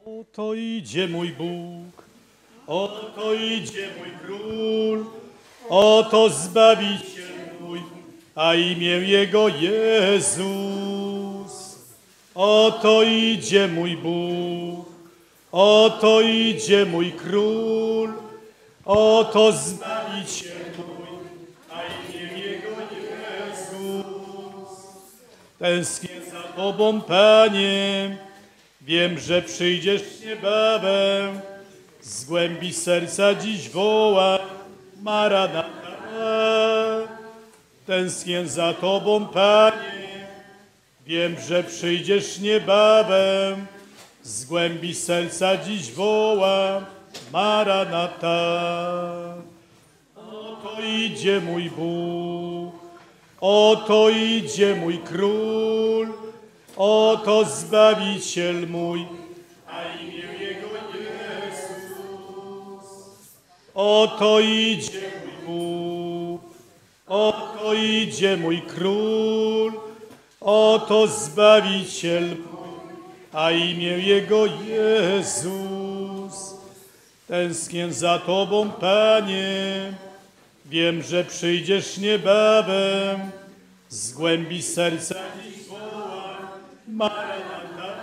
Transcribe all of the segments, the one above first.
Oto idzie mój Bóg, oto idzie mój Król, oto Zbawiciel mój, a imię Jego Jezus. Oto idzie mój Bóg, oto idzie mój Król, oto Zbawiciel mój, a imię Jego Jezus. Tęsknię za Tobą, Panie, wiem, że przyjdziesz niebawem. Z głębi serca dziś wołam, Maranata. Tęsknię za Tobą, Panie, wiem, że przyjdziesz niebawem. Z głębi serca dziś wołam, Maranata. Oto idzie mój Bóg, oto idzie mój Król, oto Zbawiciel mój, a imię Jego Jezus. Oto idzie mój Bóg, oto idzie mój Król, oto Zbawiciel mój, a imię Jego Jezus. Tęsknię za Tobą, Panie, wiem, że przyjdziesz niebawem. Z głębi serca dziś wołam, Maranata.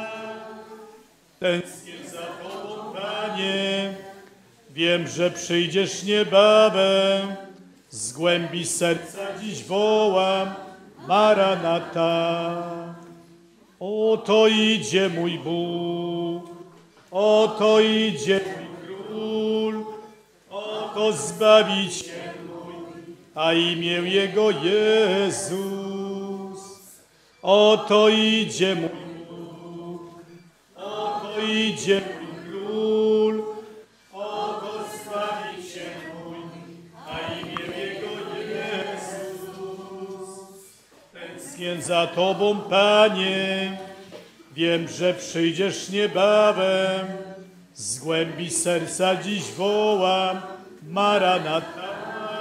Tęsknię za Tobą, Panie, wiem, że przyjdziesz niebawem. Z głębi serca dziś wołam, Maranata. Oto idzie mój Bóg, oto idzie mój Król, oto Zbawiciel mój, a imię Jego Jezus. Oto idzie mój Bóg, oto idzie mój Król, oto Zbawiciel mój, a imię Jego Jezus. Tęsknię za Tobą, Panie, wiem, że przyjdziesz niebawem. Z głębi serca dziś wołam, Maranata.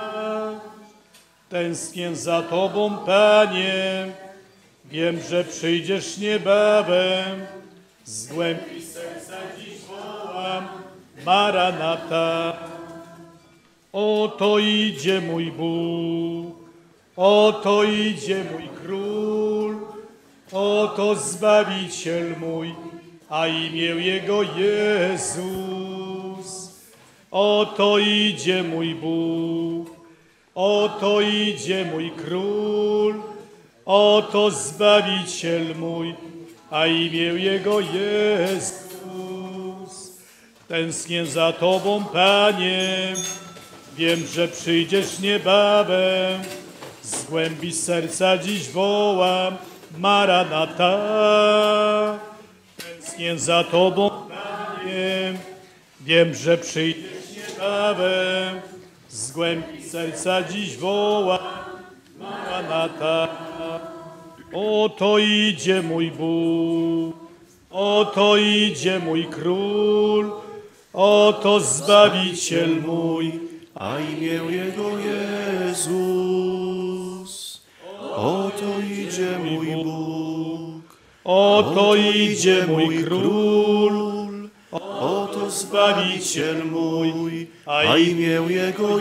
Tęsknię za Tobą, Panie, wiem, że przyjdziesz niebawem. Z głębi serca dziś wołam, Maranata. Oto idzie mój Bóg, oto idzie mój Król, oto Zbawiciel mój, a imię Jego Jezus. Oto idzie mój Bóg, oto idzie mój Król, oto Zbawiciel mój, a imię Jego Jezus. Tęsknię za Tobą, Panie, wiem, że przyjdziesz niebawem. Z głębi serca dziś wołam, Maranata. Tęsknię za Tobą, Panie, wiem, że przyjdziesz niebawem. Z głębi serca dziś wołam, Maranata. Oto idzie mój Bóg, oto idzie mój Król, oto Zbawiciel mój, a imię Jego Jezus. Oto idzie mój Bóg, oto idzie mój Król, oto Zbawiciel mój, a imię Jego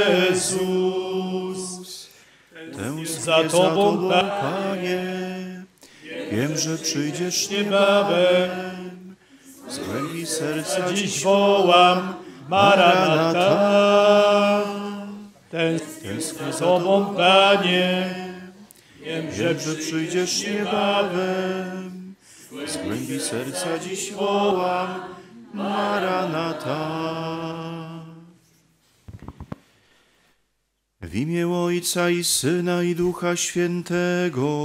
Jezus. Tęsknię za Tobą, Panie, wiem, że przyjdziesz niebawem. Z głębi serca dziś wołam, Maranata. Tęsknię za Tobą, Panie, wiem, że przyjdziesz niebawem. Z głębi serca dziś wołam, Maranata. W imię Ojca i Syna i Ducha Świętego.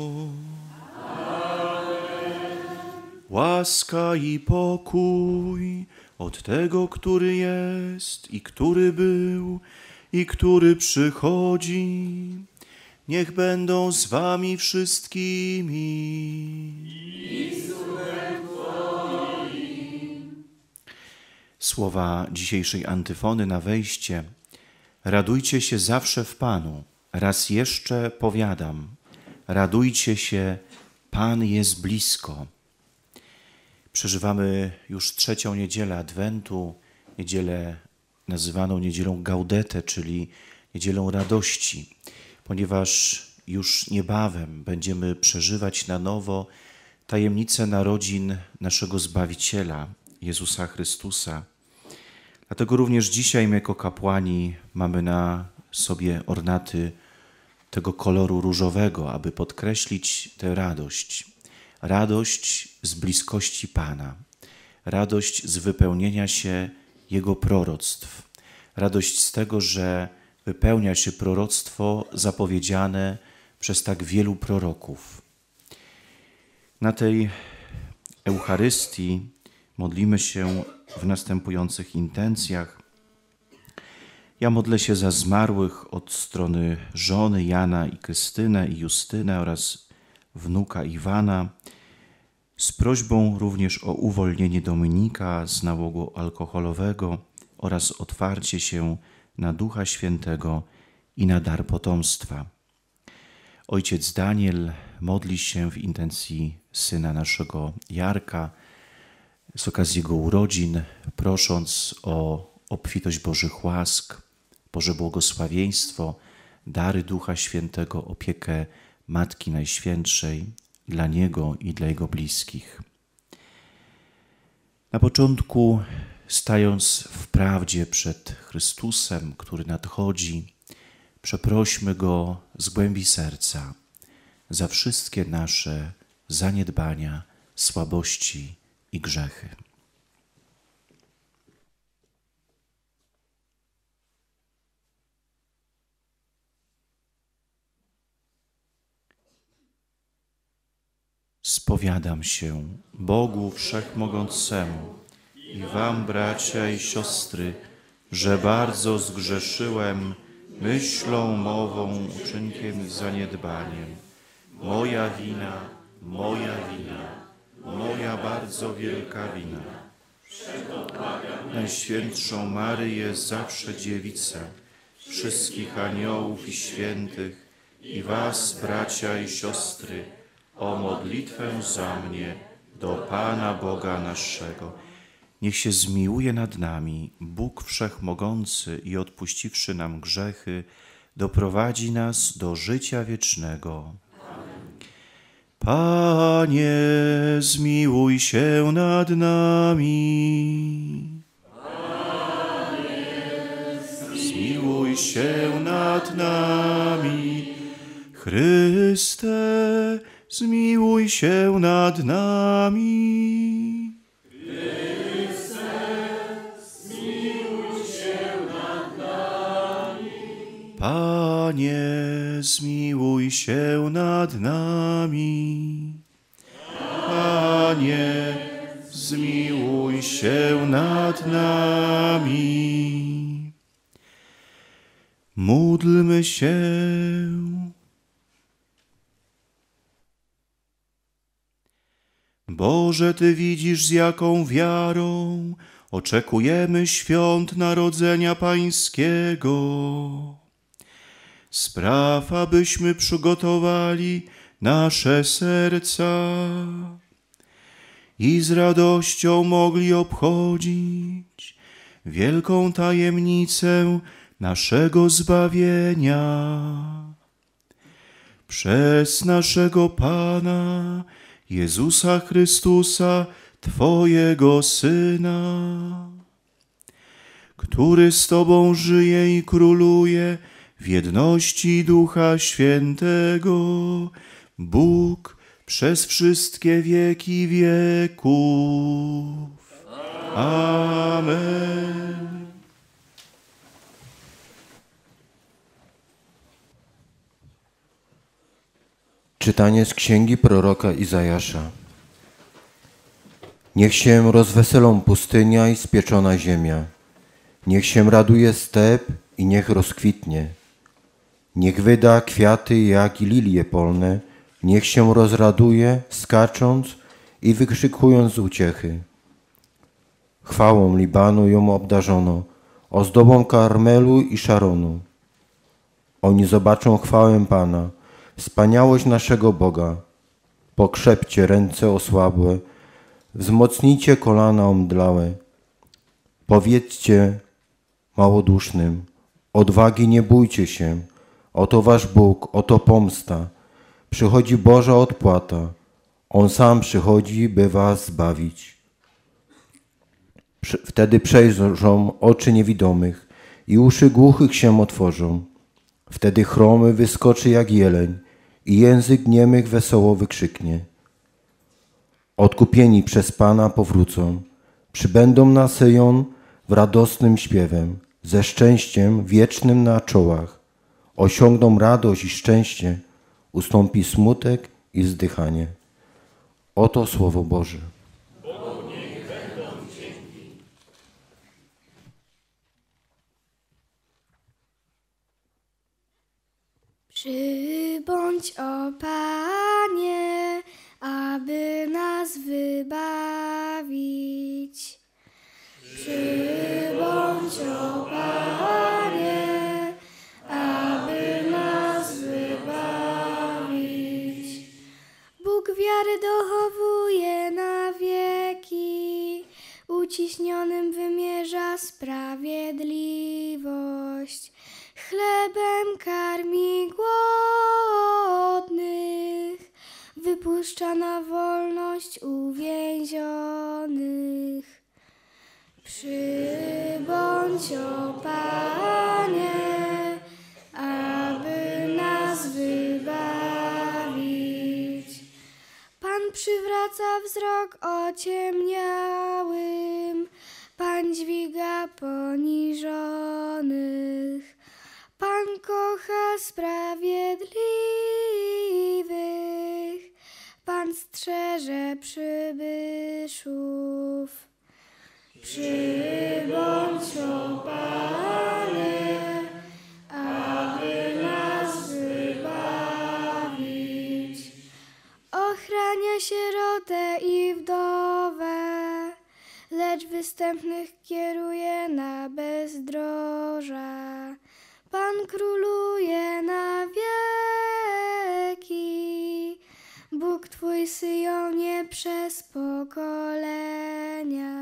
Łaska i pokój od tego, który jest i który był i który przychodzi, niech będą z wami wszystkimi. Słowa dzisiejszej antyfony na wejście. Radujcie się zawsze w Panu. Raz jeszcze powiadam. Radujcie się, Pan jest blisko. Przeżywamy już trzecią niedzielę Adwentu, niedzielę nazywaną niedzielą Gaudete, czyli niedzielą radości, ponieważ już niebawem będziemy przeżywać na nowo tajemnicę narodzin naszego Zbawiciela, Jezusa Chrystusa. Dlatego również dzisiaj my jako kapłani mamy na sobie ornaty tego koloru różowego, aby podkreślić tę radość. Radość z bliskości Pana, radość z wypełnienia się Jego proroctw, radość z tego, że wypełnia się proroctwo zapowiedziane przez tak wielu proroków. Na tej Eucharystii modlimy się w następujących intencjach. Ja modlę się za zmarłych od strony żony Jana i Krystynę i Justynę oraz wnuka Iwana, z prośbą również o uwolnienie Dominika z nałogu alkoholowego oraz otwarcie się na Ducha Świętego i na dar potomstwa. Ojciec Daniel modli się w intencji syna naszego Jarka z okazji jego urodzin, prosząc o obfitość Bożych łask, Boże błogosławieństwo, dary Ducha Świętego, opiekę Matki Najświętszej dla niego i dla jego bliskich. Na początku, stając w prawdzie przed Chrystusem, który nadchodzi, przeprośmy Go z głębi serca za wszystkie nasze zaniedbania, słabości i grzechy. Spowiadam się Bogu Wszechmogącemu i wam, bracia i siostry, że bardzo zgrzeszyłem myślą, mową, uczynkiem i zaniedbaniem. Moja wina, moja bardzo wielka wina. Najświętszą Maryję, zawsze Dziewicę, wszystkich aniołów i świętych i was, bracia i siostry, o modlitwę za mnie do Pana Boga naszego. Niech się zmiłuje nad nami Bóg Wszechmogący i odpuściwszy nam grzechy, doprowadzi nas do życia wiecznego. Panie, zmiłuj się nad nami. Zmiłuj się nad nami. Chryste, zmiłuj się nad nami. Chryste, zmiłuj się nad nami. Panie, zmiłuj się nad nami. Panie, zmiłuj się nad nami. Módlmy się. Boże, Ty widzisz, z jaką wiarą oczekujemy świąt Narodzenia Pańskiego. Spraw, abyśmy przygotowali nasze serca i z radością mogli obchodzić wielką tajemnicę naszego zbawienia. Przez naszego Pana Jezusa Chrystusa, Twojego Syna, który z Tobą żyje i króluje w jedności Ducha Świętego, Bóg przez wszystkie wieki wieków. Amen. Czytanie z księgi proroka Izajasza. Niech się rozweselą pustynia i spieczona ziemia. Niech się raduje step i niech rozkwitnie. Niech wyda kwiaty jak i lilie polne. Niech się rozraduje, skacząc i wykrzykując z uciechy. Chwałą Libanu ją obdarzono, ozdobą Karmelu i Szaronu. Oni zobaczą chwałę Pana, wspaniałość naszego Boga. Pokrzepcie ręce osłabłe, Wzmocnijcie kolana omdlałe. Powiedzcie małodusznym, odwagi nie bójcie się, oto wasz Bóg, oto pomsta. Przychodzi Boża odpłata, On sam przychodzi, by was zbawić. Wtedy przejrzą oczy niewidomych i uszy głuchych się otworzą. Wtedy chromy wyskoczy jak jeleń i język niemych wesoło wykrzyknie. Odkupieni przez Pana powrócą, przybędą na Syjon w radosnym śpiewem, ze szczęściem wiecznym na czołach. Osiągną radość i szczęście, ustąpi smutek i wzdychanie. Oto Słowo Boże. Przybądź, o Panie, aby nas wybawić. Przybądź, o Panie, aby nas wybawić. Bóg wiary dochowuje na wieki, uciśnionym wymierza sprawiedliwość. Chlebem karmi głodnych, wypuszcza na wolność uwięzionych. Przybądź, o Panie, aby nas wybawić. Pan przywraca wzrok ociemniałym, Pan dźwiga poniżonych. Pan kocha sprawiedliwych, Pan strzeże przybyszów. Przybądź, o Panie, aby nas wybawić. Ochrania sierotę i wdowę, lecz występnych kieruje na bezdroża. Pan króluje na wieki, Bóg Twój Syjonie przez pokolenia.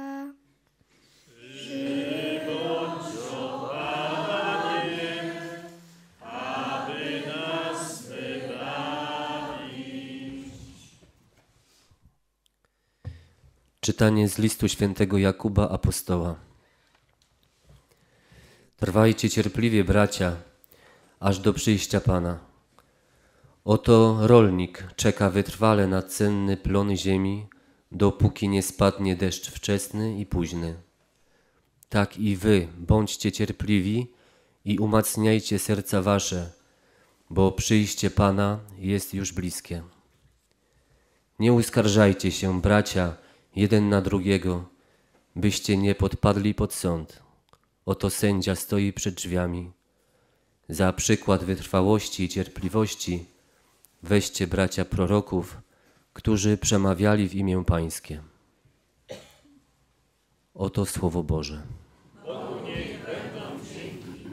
Przybądź, o Panie, aby nas wybawić. Czytanie z listu świętego Jakuba Apostoła. Trwajcie cierpliwie, bracia, aż do przyjścia Pana. Oto rolnik czeka wytrwale na cenny plon ziemi, dopóki nie spadnie deszcz wczesny i późny. Tak i wy bądźcie cierpliwi i umacniajcie serca wasze, bo przyjście Pana jest już bliskie. Nie uskarżajcie się, bracia, jeden na drugiego, byście nie podpadli pod sąd. Oto sędzia stoi przed drzwiami. Za przykład wytrwałości i cierpliwości weźcie bracia proroków, którzy przemawiali w imię Pańskie. Oto Słowo Boże. Bogu niech będą dzięki.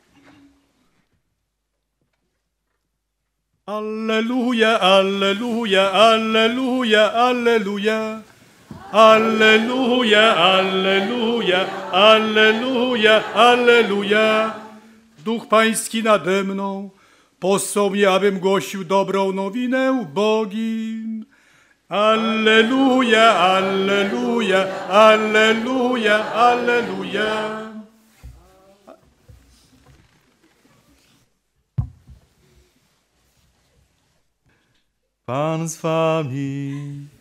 Alleluja, alleluja, alleluja, alleluja. Alleluja, alleluja, alleluja, alleluja. Duch Pański nade mną, posłał mnie, abym głosił dobrą nowinę ubogim. Alleluja, alleluja, alleluja, alleluja. Pan z wami.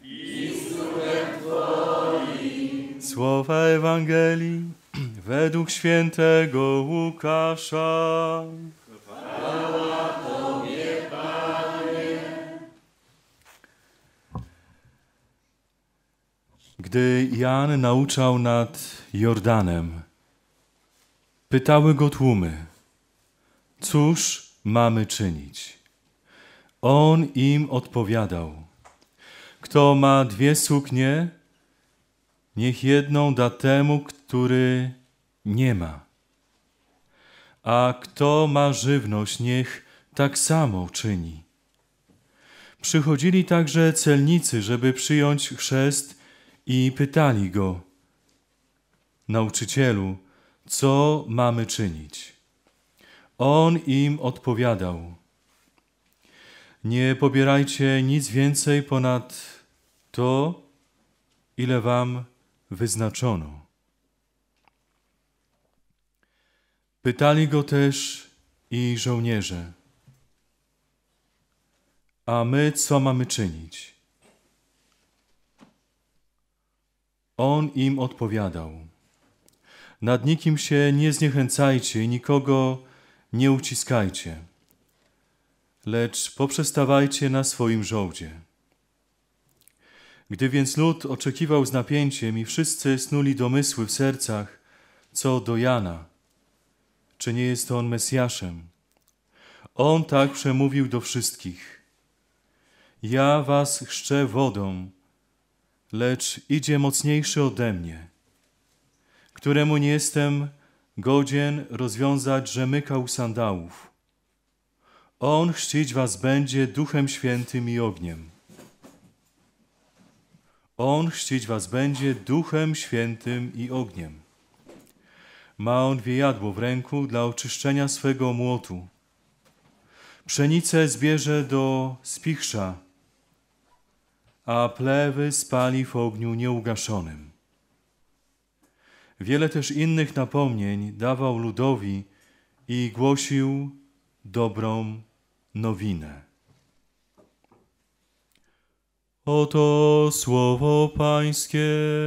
Słowa Ewangelii według świętego Łukasza. Chwała Tobie, Panie. Gdy Jan nauczał nad Jordanem, pytały go tłumy, cóż mamy czynić? On im odpowiadał, kto ma 2 suknie, niech jedną da temu, który nie ma. A kto ma żywność, niech tak samo czyni. Przychodzili także celnicy, żeby przyjąć chrzest i pytali go: Nauczycielu, co mamy czynić? On im odpowiadał: Nie pobierajcie nic więcej ponad to, ile wam wyznaczono. Pytali go też i żołnierze: A my co mamy czynić? On im odpowiadał: Nad nikim się nie zniechęcajcie i nikogo nie uciskajcie, lecz poprzestawajcie na swoim żołdzie. Gdy więc lud oczekiwał z napięciem i wszyscy snuli domysły w sercach co do Jana, czy nie jest on Mesjaszem, on tak przemówił do wszystkich: Ja was chrzczę wodą, lecz idzie mocniejszy ode mnie, któremu nie jestem godzien rozwiązać rzemyka sandałów. On chrzcić was będzie Duchem Świętym i ogniem. On chrzcić was będzie Duchem Świętym i ogniem. Ma on wiejadło w ręku dla oczyszczenia swego młotu. Pszenicę zbierze do spichrza, a plewy spali w ogniu nieugaszonym. Wiele też innych napomnień dawał ludowi i głosił dobrą nowinę. Oto słowo Pańskie.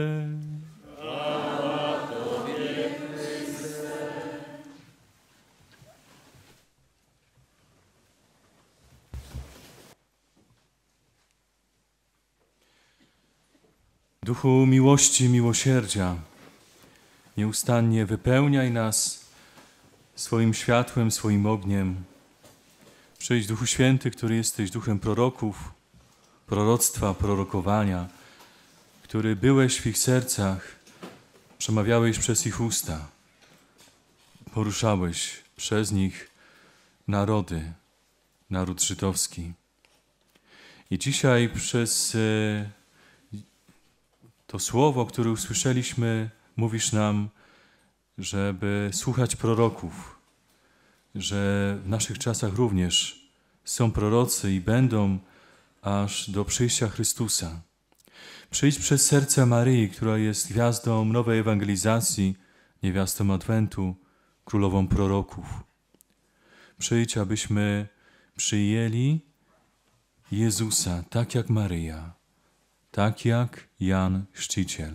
Duchu miłości, miłosierdzia, nieustannie wypełniaj nas swoim światłem, swoim ogniem. Przyjdź, Duchu Święty, który jesteś duchem proroków, proroctwa, prorokowania, który byłeś w ich sercach, przemawiałeś przez ich usta, poruszałeś przez nich narody, naród żydowski. I dzisiaj przez to słowo, które usłyszeliśmy, mówisz nam, żeby słuchać proroków, że w naszych czasach również są prorocy i będą aż do przyjścia Chrystusa. Przyjdź przez serce Maryi, która jest gwiazdą nowej ewangelizacji, niewiastą Adwentu, królową proroków. Przyjdź, abyśmy przyjęli Jezusa tak jak Maryja, tak jak Jan Chrzciciel.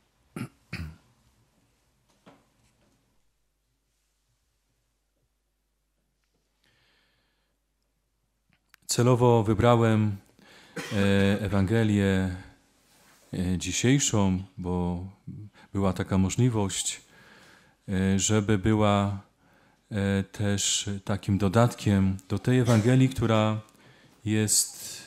Celowo wybrałem Ewangelię dzisiejszą, bo była taka możliwość, żeby była też takim dodatkiem do tej Ewangelii, która jest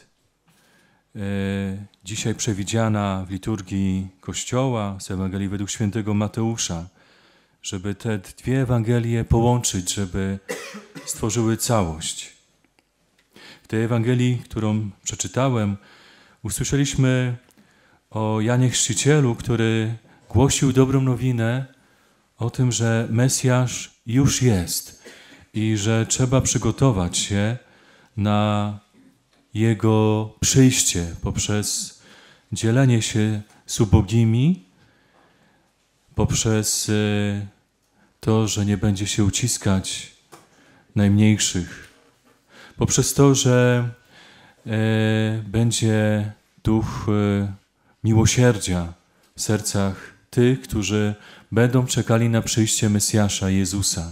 dzisiaj przewidziana w liturgii Kościoła z Ewangelii według świętego Mateusza, żeby te dwie Ewangelie połączyć, żeby stworzyły całość. W tej Ewangelii, którą przeczytałem, usłyszeliśmy o Janie Chrzcicielu, który głosił dobrą nowinę o tym, że Mesjasz już jest i że trzeba przygotować się na Jego przyjście poprzez dzielenie się z ubogimi, poprzez to, że nie będzie się uciskać najmniejszych, poprzez to, że będzie duch miłosierdzia w sercach tych, którzy będą czekali na przyjście Mesjasza Jezusa.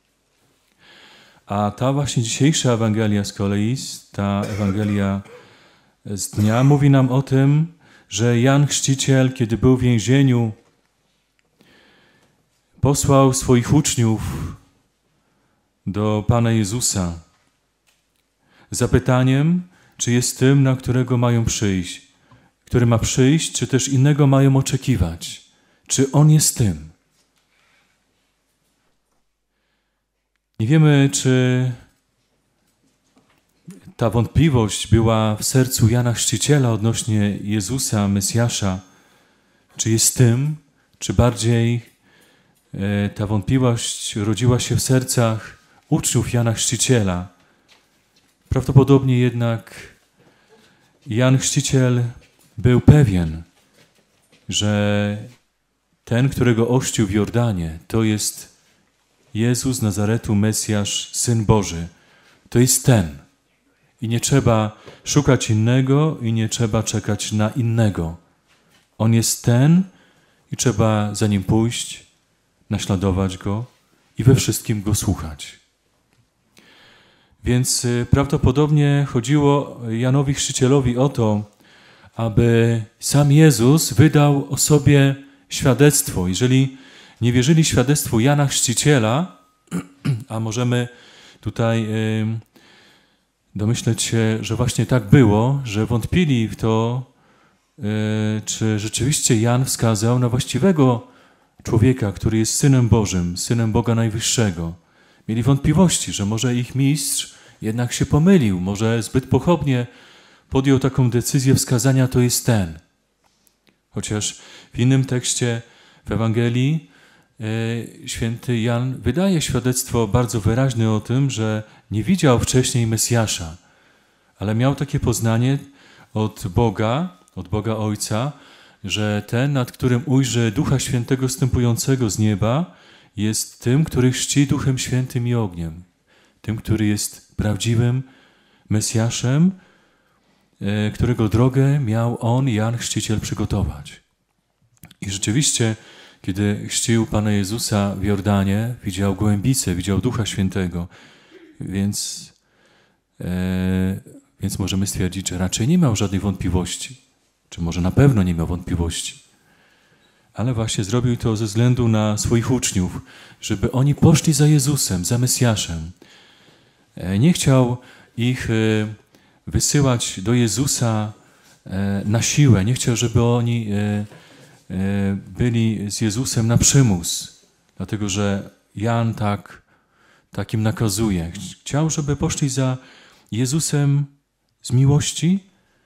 A ta właśnie dzisiejsza Ewangelia z kolei, ta Ewangelia z dnia, mówi nam o tym, że Jan Chrzciciel, kiedy był w więzieniu, posłał swoich uczniów do Pana Jezusa z zapytaniem, czy jest tym, na którego mają przyjść, który ma przyjść, czy też innego mają oczekiwać. Czy On jest tym? Nie wiemy, czy ta wątpliwość była w sercu Jana Chrzciciela odnośnie Jezusa, Mesjasza, czy jest tym, czy bardziej ta wątpliwość rodziła się w sercach uczniów Jana Chrzciciela. Prawdopodobnie jednak Jan Chrzciciel był pewien, że ten, którego ochrzcił w Jordanie, to jest Jezus z Nazaretu, Mesjasz, Syn Boży. To jest ten. I nie trzeba szukać innego i nie trzeba czekać na innego. On jest ten i trzeba za nim pójść, naśladować go i we wszystkim go słuchać. Więc prawdopodobnie chodziło Janowi Chrzcicielowi o to, aby sam Jezus wydał o sobie świadectwo. Jeżeli nie wierzyli świadectwu Jana Chrzciciela, a możemy tutaj domyśleć się, że właśnie tak było, że wątpili w to, czy rzeczywiście Jan wskazał na właściwego człowieka, który jest Synem Bożym, Synem Boga Najwyższego. Mieli wątpliwości, że może ich mistrz jednak się pomylił, może zbyt pochopnie podjął taką decyzję wskazania, to jest ten. Chociaż w innym tekście w Ewangelii święty Jan wydaje świadectwo bardzo wyraźne o tym, że nie widział wcześniej Mesjasza, ale miał takie poznanie od Boga Ojca, że ten, nad którym ujrzy Ducha Świętego zstępującego z nieba, jest tym, który chrzci Duchem Świętym i ogniem. Tym, który jest prawdziwym Mesjaszem, którego drogę miał on, Jan Chrzciciel, przygotować. I rzeczywiście, kiedy chrzcił Pana Jezusa w Jordanie, widział gołębicę, widział Ducha Świętego, więc możemy stwierdzić, że raczej nie miał żadnych wątpliwości, czy może na pewno nie miał wątpliwości. Ale właśnie zrobił to ze względu na swoich uczniów, żeby oni poszli za Jezusem, za Mesjaszem. Nie chciał ich wysyłać do Jezusa na siłę. Nie chciał, żeby oni byli z Jezusem na przymus, dlatego że Jan tak im nakazuje. Chciał, żeby poszli za Jezusem z miłości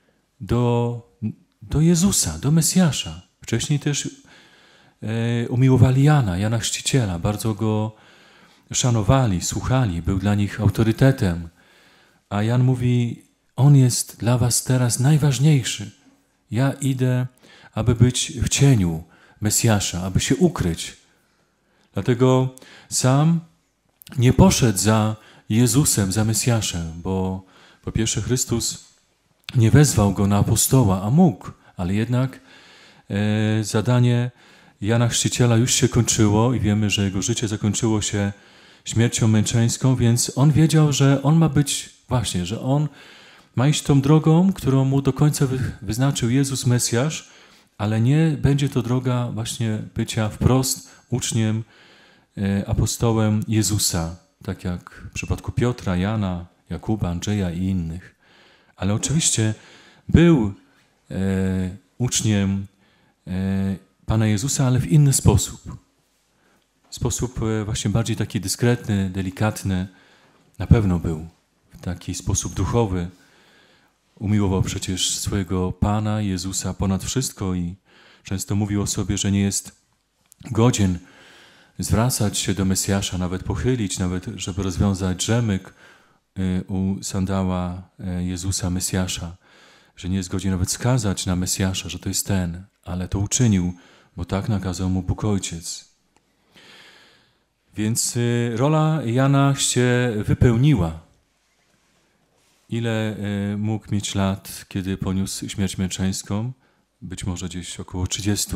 do Jezusa, do Mesjasza. Wcześniej też umiłowali Jana Chrzciciela, bardzo go szanowali, słuchali, był dla nich autorytetem. A Jan mówi, on jest dla was teraz najważniejszy. Ja idę, aby być w cieniu Mesjasza, aby się ukryć. Dlatego sam nie poszedł za Jezusem, za Mesjaszem, bo po pierwsze Chrystus nie wezwał go na apostoła, a mógł, ale jednak zadanie Jana Chrzciciela już się kończyło i wiemy, że jego życie zakończyło się śmiercią męczeńską, więc on wiedział, że on ma być właśnie, że on ma iść tą drogą, którą mu do końca wyznaczył Jezus Mesjasz, ale nie będzie to droga właśnie bycia wprost uczniem, apostołem Jezusa, tak jak w przypadku Piotra, Jana, Jakuba, Andrzeja i innych. Ale oczywiście był uczniem Pana Jezusa, ale w inny sposób. Sposób właśnie bardziej taki dyskretny, delikatny. Na pewno był w taki sposób duchowy. Umiłował przecież swojego Pana Jezusa ponad wszystko i często mówił o sobie, że nie jest godzien zwracać się do Mesjasza, nawet pochylić, nawet żeby rozwiązać rzemyk u sandała Jezusa Mesjasza, że nie jest godzien nawet wskazać na Mesjasza, że to jest ten, ale to uczynił, bo tak nakazał mu Bóg Ojciec. Więc rola Jana się wypełniła. Ile mógł mieć lat, kiedy poniósł śmierć męczeńską? Być może gdzieś około 30.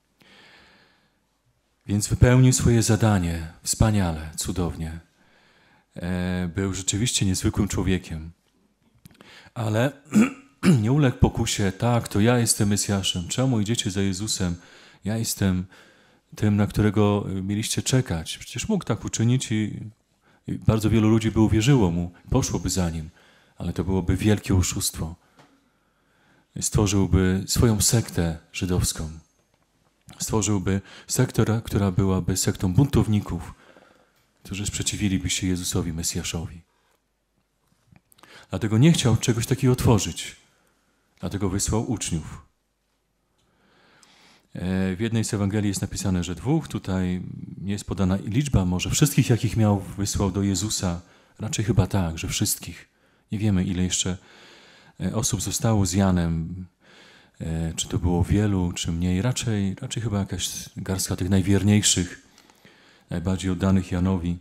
Więc wypełnił swoje zadanie wspaniale, cudownie. Był rzeczywiście niezwykłym człowiekiem. Ale nie uległ pokusie, tak, to ja jestem Mesjaszem. Czemu idziecie za Jezusem? Ja jestem tym, na którego mieliście czekać. Przecież mógł tak uczynić i bardzo wielu ludzi by uwierzyło mu, poszłoby za nim. Ale to byłoby wielkie oszustwo. Stworzyłby swoją sektę żydowską. Stworzyłby sektę, która byłaby sektą buntowników, którzy sprzeciwiliby się Jezusowi, Mesjaszowi. Dlatego nie chciał czegoś takiego tworzyć. Dlatego wysłał uczniów. W jednej z Ewangelii jest napisane, że 2, tutaj nie jest podana liczba, może wszystkich, jakich miał, wysłał do Jezusa. Raczej chyba tak, że wszystkich. Nie wiemy, ile jeszcze osób zostało z Janem. Czy to było wielu, czy mniej. Raczej chyba jakaś garstka tych najwierniejszych, najbardziej oddanych Janowi.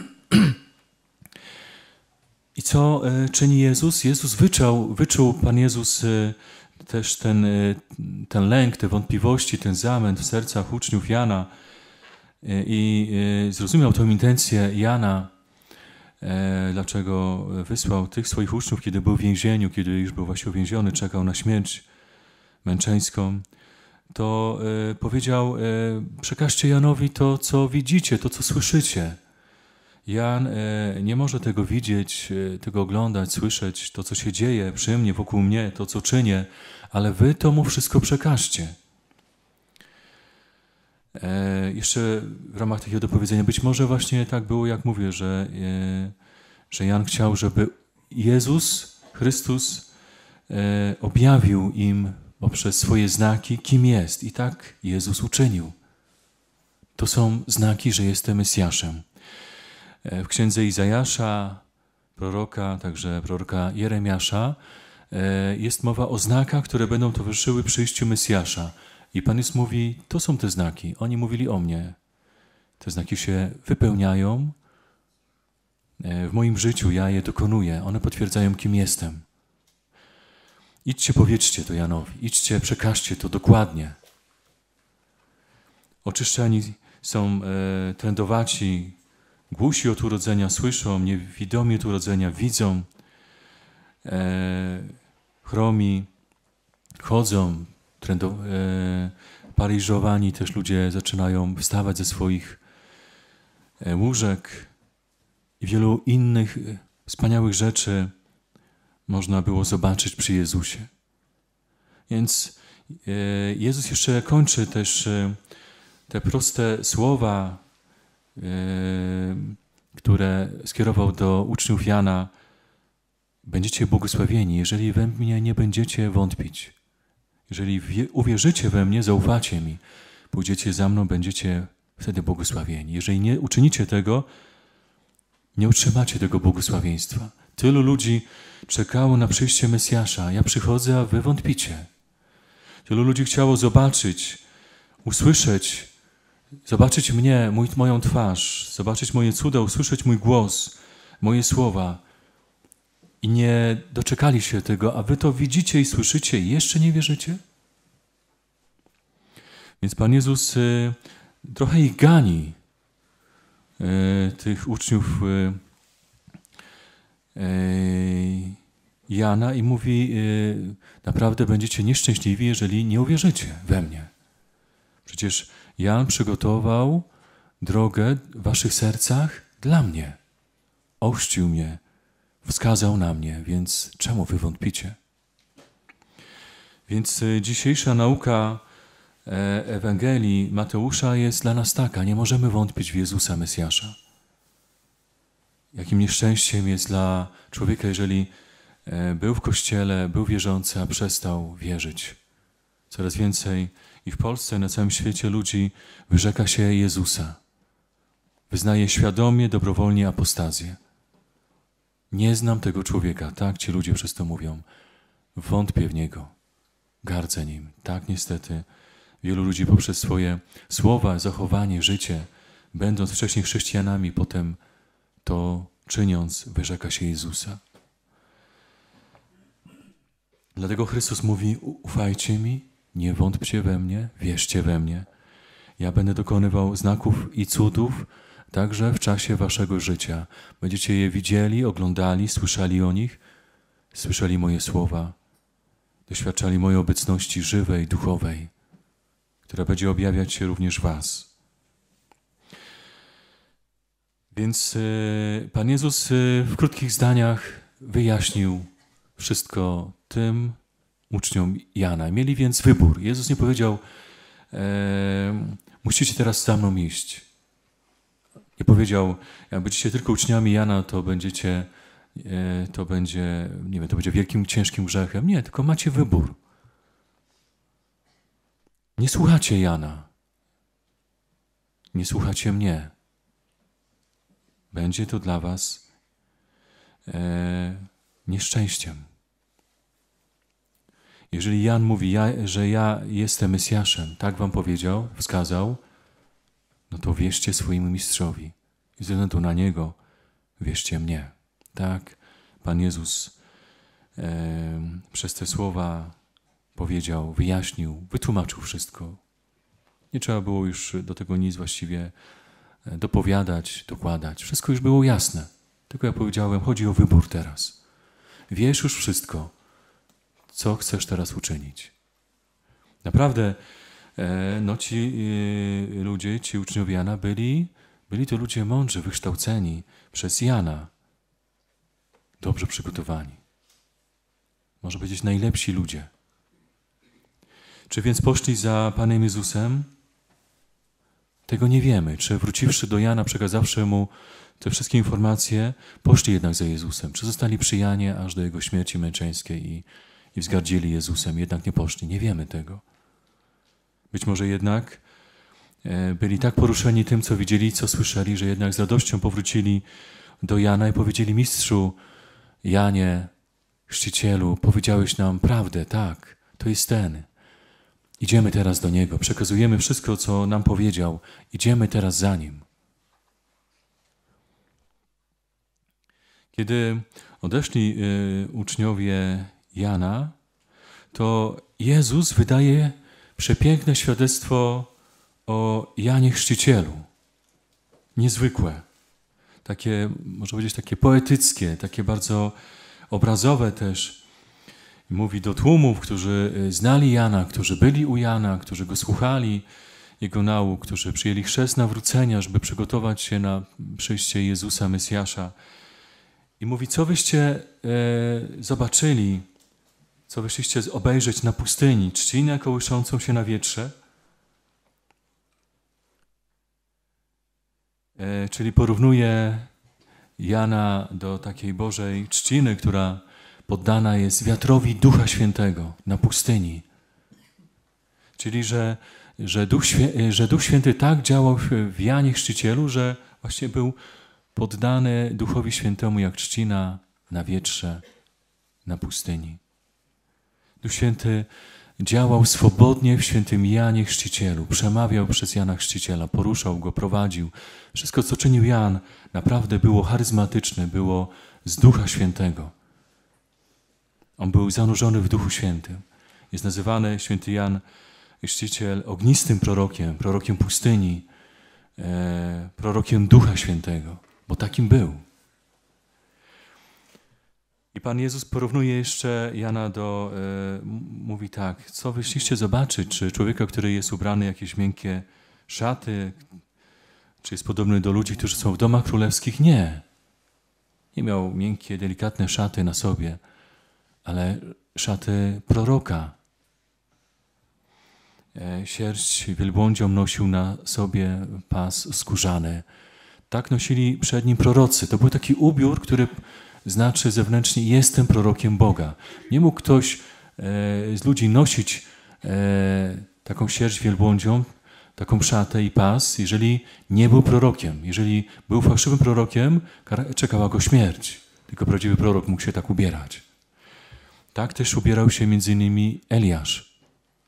I co czyni Jezus? Wyczuł Pan Jezus też ten lęk, te wątpliwości, ten zamęt w sercach uczniów Jana i zrozumiał tę intencję Jana, dlaczego wysłał tych swoich uczniów, kiedy był w więzieniu, kiedy już był właśnie uwięziony, czekał na śmierć męczeńską, to powiedział, przekażcie Janowi to, co widzicie, to, co słyszycie. Jan nie może tego widzieć, tego oglądać, słyszeć, to, co się dzieje przy mnie, wokół mnie, to, co czynię, ale wy to mu wszystko przekażcie. Jeszcze w ramach takiego dopowiedzenia, być może właśnie tak było, jak mówię, że Jan chciał, żeby Jezus Chrystus objawił im poprzez swoje znaki, kim jest. I tak Jezus uczynił. To są znaki, że jestem Mesjaszem. W księdze Izajasza, proroka, także proroka Jeremiasza, jest mowa o znakach, które będą towarzyszyły przyjściu Mesjasza. I Pan Jezus mówi, to są te znaki. Oni mówili o mnie. Te znaki się wypełniają. W moim życiu ja je dokonuję. One potwierdzają, kim jestem. Idźcie, powiedzcie to Janowi. Idźcie, przekażcie to dokładnie. Oczyszczeni są trędowaci, głusi od urodzenia słyszą, niewidomi od urodzenia widzą, chromi chodzą, paraliżowani też ludzie zaczynają wstawać ze swoich łóżek i wielu innych wspaniałych rzeczy można było zobaczyć przy Jezusie. Więc Jezus jeszcze kończy też te proste słowa, które skierował do uczniów Jana. Będziecie błogosławieni, jeżeli we mnie nie będziecie wątpić. Jeżeli uwierzycie we mnie, zaufacie mi, pójdziecie za mną, będziecie wtedy błogosławieni. Jeżeli nie uczynicie tego, nie otrzymacie tego błogosławieństwa. Tylu ludzi czekało na przyjście Mesjasza. Ja przychodzę, a wy wątpicie. Tylu ludzi chciało zobaczyć, usłyszeć, zobaczyć mnie, moją twarz, zobaczyć moje cuda, usłyszeć mój głos, moje słowa. I nie doczekali się tego, a wy to widzicie i słyszycie i jeszcze nie wierzycie? Więc Pan Jezus trochę ich gani, tych uczniów Jana i mówi, naprawdę będziecie nieszczęśliwi, jeżeli nie uwierzycie we mnie. Przecież Jan przygotował drogę w waszych sercach dla mnie. Ochrzcił mnie, wskazał na mnie, więc czemu wy wątpicie? Więc dzisiejsza nauka Ewangelii Mateusza jest dla nas taka. Nie możemy wątpić w Jezusa Mesjasza. Jakim nieszczęściem jest dla człowieka, jeżeli był w Kościele, był wierzący, a przestał wierzyć. Coraz więcej i w Polsce, i na całym świecie ludzi wyrzeka się Jezusa. Wyznaje świadomie, dobrowolnie apostazję. Nie znam tego człowieka, tak ci ludzie przez to mówią. Wątpię w Niego, gardzę Nim. Tak niestety wielu ludzi poprzez swoje słowa, zachowanie, życie, będąc wcześniej chrześcijanami, potem to czyniąc, wyrzeka się Jezusa. Dlatego Chrystus mówi, ufajcie mi, nie wątpcie we mnie, wierzcie we mnie. Ja będę dokonywał znaków i cudów także w czasie waszego życia. Będziecie je widzieli, oglądali, słyszeli o nich, słyszeli moje słowa, doświadczali mojej obecności żywej, duchowej, która będzie objawiać się również w was. Więc Pan Jezus w krótkich zdaniach wyjaśnił wszystko tym uczniom Jana. Mieli więc wybór. Jezus nie powiedział, musicie teraz za mną iść. Nie powiedział, jak będziecie tylko uczniami Jana, to będziecie, to będzie wielkim, ciężkim grzechem. Nie, tylko macie wybór. Nie słuchacie Jana. Nie słuchacie mnie. Będzie to dla was nieszczęściem. Jeżeli Jan mówi, że ja jestem Mesjaszem, tak wam powiedział, wskazał, no to wierzcie swojemu mistrzowi. I ze względu na niego wierzcie mnie. Tak Pan Jezus przez te słowa powiedział, wyjaśnił, wytłumaczył wszystko. Nie trzeba było już do tego nic właściwie dopowiadać, dokładać. Wszystko już było jasne. Tylko ja powiedziałem, chodzi o wybór teraz. Wiesz już wszystko, co chcesz teraz uczynić. Naprawdę no ci ludzie, ci uczniowie Jana byli to ludzie mądrzy, wykształceni przez Jana. Dobrze przygotowani. Można powiedzieć najlepsi ludzie. Czy więc poszli za Panem Jezusem? Tego nie wiemy. Czy wróciwszy do Jana, przekazawszy mu te wszystkie informacje, poszli jednak za Jezusem? Czy zostali przy Janie aż do jego śmierci męczeńskiej i wzgardzili Jezusem? Jednak nie poszli. Nie wiemy tego. Być może jednak byli tak poruszeni tym, co widzieli, co słyszeli, że jednak z radością powrócili do Jana i powiedzieli: Mistrzu, Janie, Chrzcicielu, powiedziałeś nam prawdę, tak, to jest ten. Idziemy teraz do Niego, przekazujemy wszystko, co nam powiedział. Idziemy teraz za Nim. Kiedy odeszli uczniowie Jana, to Jezus wydaje przepiękne świadectwo o Janie Chrzcicielu. Niezwykłe. Takie, można powiedzieć, takie poetyckie, takie bardzo obrazowe też. Mówi do tłumów, którzy znali Jana, którzy byli u Jana, którzy go słuchali, jego nauk, którzy przyjęli chrzest nawrócenia, żeby przygotować się na przyjście Jezusa, Mesjasza. I mówi, co wyście zobaczyli, co wyszliście obejrzeć na pustyni, trzcinę kołyszącą się na wietrze? Czyli porównuje Jana do takiej Bożej trzciny, która poddana jest wiatrowi Ducha Świętego na pustyni. Czyli, że Duch Święty tak działał w Janie Chrzcicielu, że właśnie był poddany Duchowi Świętemu jak trzcina na wietrze, na pustyni. Duch Święty działał swobodnie w świętym Janie Chrzcicielu, przemawiał przez Jana Chrzciciela, poruszał go, prowadził. Wszystko, co czynił Jan, naprawdę było charyzmatyczne, było z Ducha Świętego. On był zanurzony w Duchu Świętym. Jest nazywany święty Jan Chrzciciel ognistym prorokiem, prorokiem pustyni, prorokiem Ducha Świętego, bo takim był. I Pan Jezus porównuje jeszcze Jana mówi tak, co wyszliście zobaczyć, czy człowieka, który jest ubrany w jakieś miękkie szaty, czy jest podobny do ludzi, którzy są w domach królewskich? Nie. Nie miał miękkie, delikatne szaty na sobie, ale szaty proroka. Sierść wielbłądzią nosił na sobie pas skórzany. Tak nosili przed nim prorocy. To był taki ubiór, który znaczy zewnętrznie, jestem prorokiem Boga. Nie mógł ktoś z ludzi nosić taką sierść wielbłądzią, taką szatę i pas, jeżeli nie był prorokiem. Jeżeli był fałszywym prorokiem, czekała go śmierć. Tylko prawdziwy prorok mógł się tak ubierać. Tak też ubierał się między innymi Eliasz.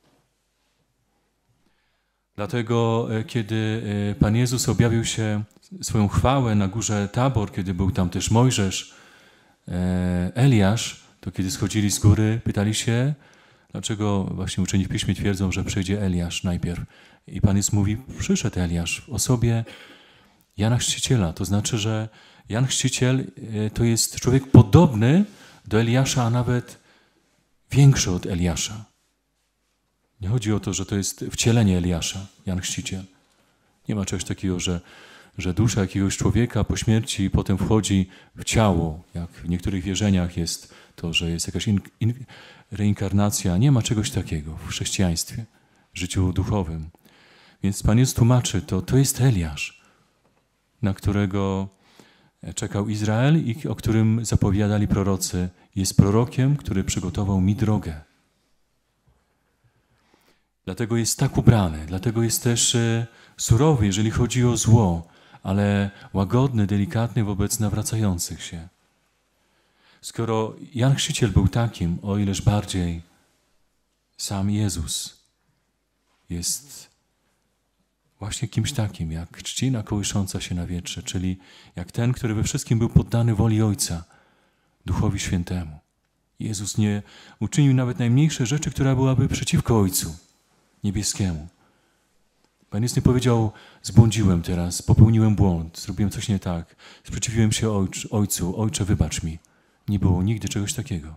Dlatego, kiedy Pan Jezus objawił się swoją chwałę na górze Tabor, kiedy był tam też Mojżesz, Eliasz, to kiedy schodzili z góry, pytali się, dlaczego właśnie uczeni w Piśmie twierdzą, że przyjdzie Eliasz najpierw. I Pan Jezus mówi, przyszedł Eliasz w osobie Jana Chrzciciela. To znaczy, że Jan Chrzciciel to jest człowiek podobny do Eliasza, a nawet większy od Eliasza. Nie chodzi o to, że to jest wcielenie Eliasza, Jan Chrzciciel. Nie ma czegoś takiego, że dusza jakiegoś człowieka po śmierci potem wchodzi w ciało, jak w niektórych wierzeniach jest to, że jest jakaś reinkarnacja. Nie ma czegoś takiego w chrześcijaństwie, w życiu duchowym. Więc Pan Jezus tłumaczy, to jest Eliasz, na którego czekał Izrael i o którym zapowiadali prorocy. Jest prorokiem, który przygotował mi drogę. Dlatego jest tak ubrany, dlatego jest też surowy, jeżeli chodzi o zło, ale łagodny, delikatny wobec nawracających się. Skoro Jan Chrzciciel był takim, o ileż bardziej sam Jezus jest właśnie kimś takim, jak trzcina kołysząca się na wietrze, czyli jak ten, który we wszystkim był poddany woli Ojca, Duchowi Świętemu. Jezus nie uczynił nawet najmniejszej rzeczy, która byłaby przeciwko Ojcu Niebieskiemu. Pan Jezus nie powiedział, zbłądziłem teraz, popełniłem błąd, zrobiłem coś nie tak, sprzeciwiłem się Ojcu, Ojcze, wybacz mi. Nie było nigdy czegoś takiego.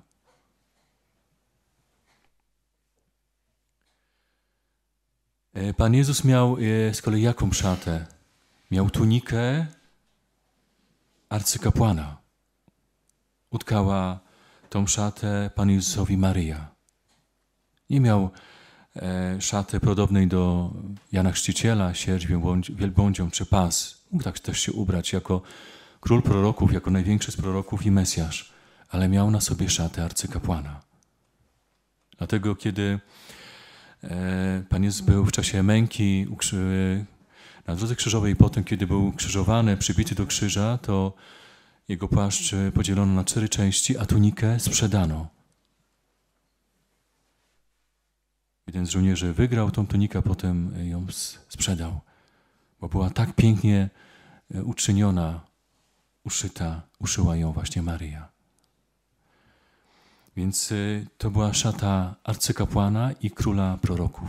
Pan Jezus miał z kolei jaką szatę? Miał tunikę arcykapłana. Utkała tą szatę Panu Jezusowi Maryja. Nie miał szaty podobnej do Jana Chrzciciela, sierść, wielbłądzią czy pas. Mógł tak też się ubrać jako król proroków, jako największy z proroków i Mesjasz, ale miał na sobie szatę arcykapłana. Dlatego kiedy Pan Jezus był w czasie męki na drodze krzyżowej i potem, kiedy był krzyżowany, przybity do krzyża, to jego płaszcz podzielono na 4 części, a tunikę sprzedano. Jeden z żołnierzy wygrał tą tunikę, a potem ją sprzedał, bo była tak pięknie uczyniona, uszyta, uszyła ją właśnie Maryja. Więc to była szata arcykapłana i króla proroków.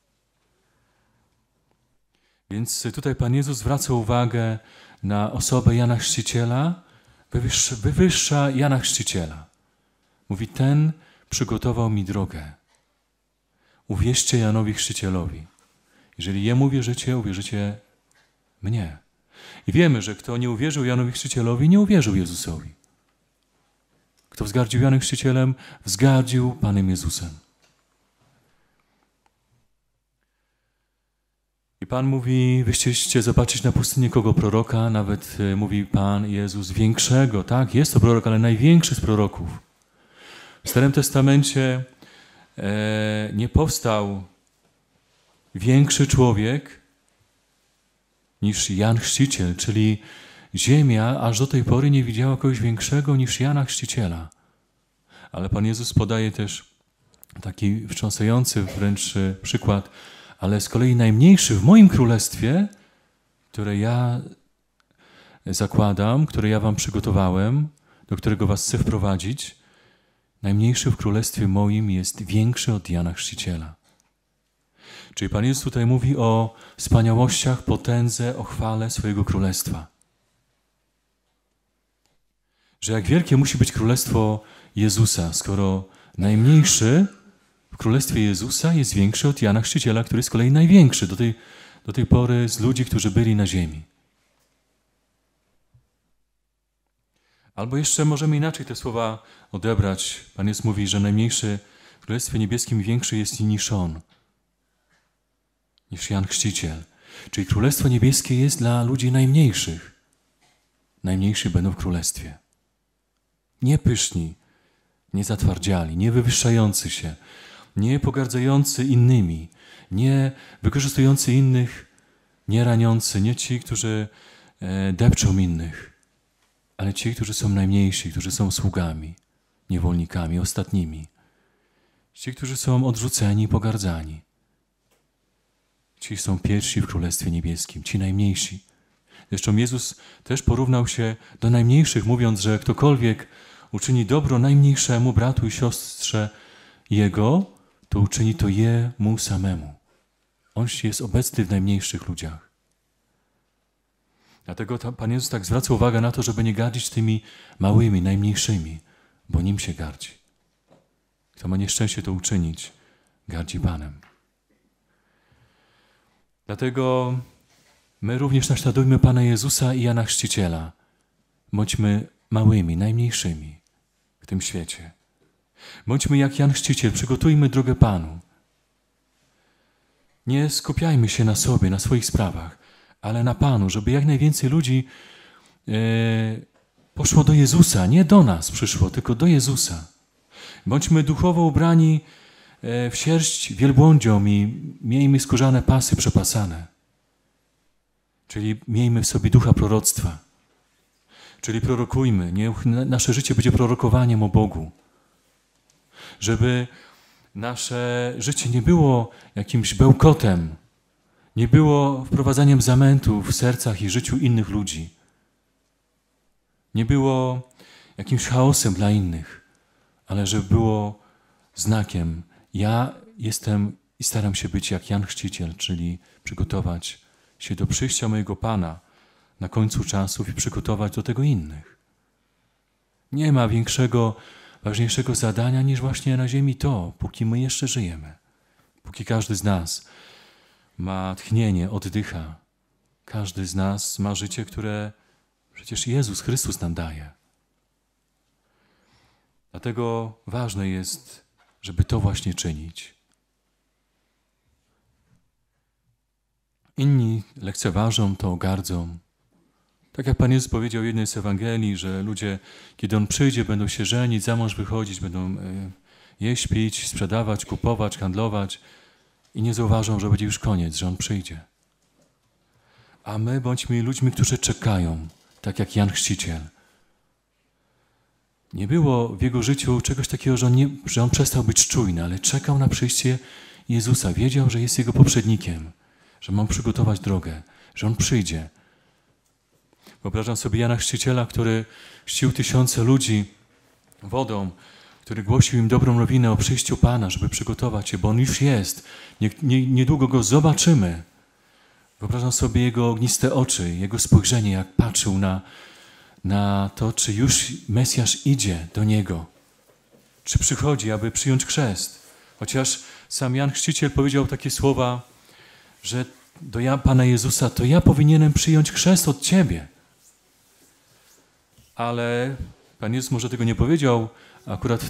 Więc tutaj Pan Jezus zwraca uwagę na osobę Jana Chrzciciela, wywyższa Jana Chrzciciela. Mówi, ten przygotował mi drogę. Uwierzcie Janowi Chrzcicielowi. Jeżeli jemu uwierzycie mnie. I wiemy, że kto nie uwierzył Janowi Chrzcicielowi, nie uwierzył Jezusowi. Kto wzgardził Janem Chrzcicielem, wzgardził Panem Jezusem. I Pan mówi, wy chcieliście zobaczyć na pustyni kogo proroka, nawet mówi Pan Jezus większego, tak, jest to prorok, ale największy z proroków. W Starym Testamencie nie powstał większy człowiek niż Jan Chrzciciel, czyli ziemia aż do tej pory nie widziała kogoś większego niż Jana Chrzciciela. Ale Pan Jezus podaje też taki wstrząsający wręcz przykład, ale z kolei najmniejszy w moim królestwie, które ja zakładam, które ja wam przygotowałem, do którego was chcę wprowadzić, najmniejszy w królestwie moim jest większy od Jana Chrzciciela. Czyli Pan Jezus tutaj mówi o wspaniałościach, potędze, o chwale swojego królestwa. Że jak wielkie musi być królestwo Jezusa, skoro najmniejszy w królestwie Jezusa jest większy od Jana Chrzciciela, który jest z kolei największy do tej pory z ludzi, którzy byli na ziemi. Albo jeszcze możemy inaczej te słowa odebrać. Pan Jezus mówi, że najmniejszy w Królestwie Niebieskim większy jest niż On, niż Jan Chrzciciel. Czyli Królestwo Niebieskie jest dla ludzi najmniejszych. Najmniejsi będą w Królestwie. Nie pyszni, nie zatwardziali, nie wywyższający się, nie pogardzający innymi, nie wykorzystujący innych, nie raniący, nie ci, którzy depczą innych, ale ci, którzy są najmniejsi, którzy są sługami, niewolnikami, ostatnimi. Ci, którzy są odrzuceni, pogardzani. Ci są pierwsi w Królestwie Niebieskim, ci najmniejsi. Zresztą Jezus też porównał się do najmniejszych, mówiąc, że ktokolwiek uczyni dobro najmniejszemu bratu i siostrze Jego, to uczyni to Jemu samemu. On jest obecny w najmniejszych ludziach. Dlatego Pan Jezus tak zwraca uwagę na to, żeby nie gardzić tymi małymi, najmniejszymi, bo nim się gardzi. Kto ma nieszczęście to uczynić, gardzi Panem. Dlatego my również naśladujmy Pana Jezusa i Jana Chrzciciela. Bądźmy małymi, najmniejszymi w tym świecie. Bądźmy jak Jan Chrzciciel, przygotujmy drogę Panu. Nie skupiajmy się na sobie, na swoich sprawach, ale na Panu, żeby jak najwięcej ludzi poszło do Jezusa. Nie do nas przyszło, tylko do Jezusa. Bądźmy duchowo ubrani w sierść wielbłądziom i miejmy skórzane pasy przepasane. Czyli miejmy w sobie ducha proroctwa. Czyli prorokujmy. Niech nasze życie będzie prorokowaniem o Bogu. Żeby nasze życie nie było jakimś bełkotem, nie było wprowadzaniem zamętu w sercach i życiu innych ludzi. Nie było jakimś chaosem dla innych, ale żeby było znakiem. Ja jestem i staram się być jak Jan Chrzciciel, czyli przygotować się do przyjścia mojego Pana na końcu czasów i przygotować do tego innych. Nie ma większego, ważniejszego zadania niż właśnie na ziemi to, póki my jeszcze żyjemy. Póki każdy z nas ma tchnienie, oddycha. Każdy z nas ma życie, które przecież Jezus Chrystus nam daje. Dlatego ważne jest, żeby to właśnie czynić. Inni lekceważą to, gardzą. Tak jak Pan Jezus powiedział w jednej z Ewangelii, że ludzie, kiedy On przyjdzie, będą się żenić, za mąż wychodzić, będą jeść, pić, sprzedawać, kupować, handlować i nie zauważą, że będzie już koniec, że On przyjdzie. A my bądźmy ludźmi, którzy czekają, tak jak Jan Chrzciciel. Nie było w jego życiu czegoś takiego, że on przestał być czujny, ale czekał na przyjście Jezusa. Wiedział, że jest Jego poprzednikiem, że ma przygotować drogę, że On przyjdzie. Wyobrażam sobie Jana Chrzciciela, który chrzcił tysiące ludzi wodą, który głosił im dobrą nowinę o przyjściu Pana, żeby przygotować się, bo On już jest. Niedługo Go zobaczymy. Wyobrażam sobie Jego ogniste oczy, Jego spojrzenie, jak patrzył na to, czy już Mesjasz idzie do Niego, czy przychodzi, aby przyjąć chrzest. Chociaż sam Jan Chrzciciel powiedział takie słowa, że do Pana Jezusa, to ja powinienem przyjąć chrzest od Ciebie. Ale Pan Jezus może tego nie powiedział akurat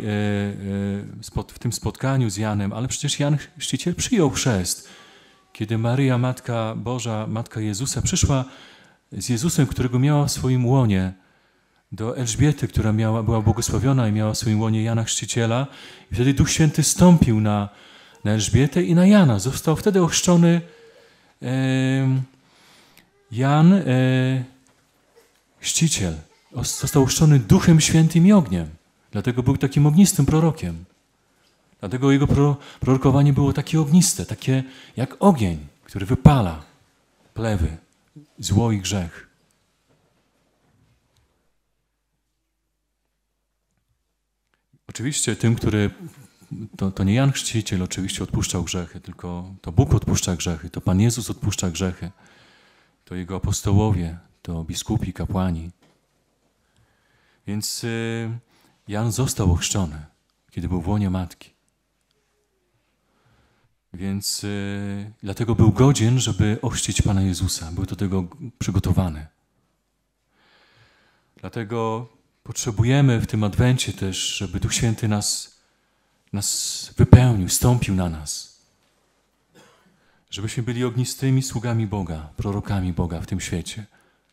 w tym spotkaniu z Janem, ale przecież Jan Chrzciciel przyjął chrzest. Kiedy Maryja, Matka Boża, Matka Jezusa, przyszła z Jezusem, którego miała w swoim łonie, do Elżbiety, która była błogosławiona i miała w swoim łonie Jana Chrzciciela. I wtedy Duch Święty stąpił na Elżbietę i na Jana. Został wtedy ochrzczony Jan Chrzciciel. Został ochrzczony Duchem Świętym i ogniem. Dlatego był takim ognistym prorokiem. Dlatego jego prorokowanie było takie ogniste, takie jak ogień, który wypala plewy, zło i grzech. Oczywiście tym, który, to nie Jan Chrzciciel oczywiście odpuszczał grzechy, tylko to Bóg odpuszcza grzechy, to Pan Jezus odpuszcza grzechy, to Jego apostołowie, to biskupi, kapłani. Więc Jan został ochrzczony, kiedy był w łonie matki. Więc dlatego był godzien, żeby ochrzcić Pana Jezusa. Był do tego przygotowany. Dlatego potrzebujemy w tym Adwencie też, żeby Duch Święty nas wypełnił, stąpił na nas. Żebyśmy byli ognistymi sługami Boga, prorokami Boga w tym świecie.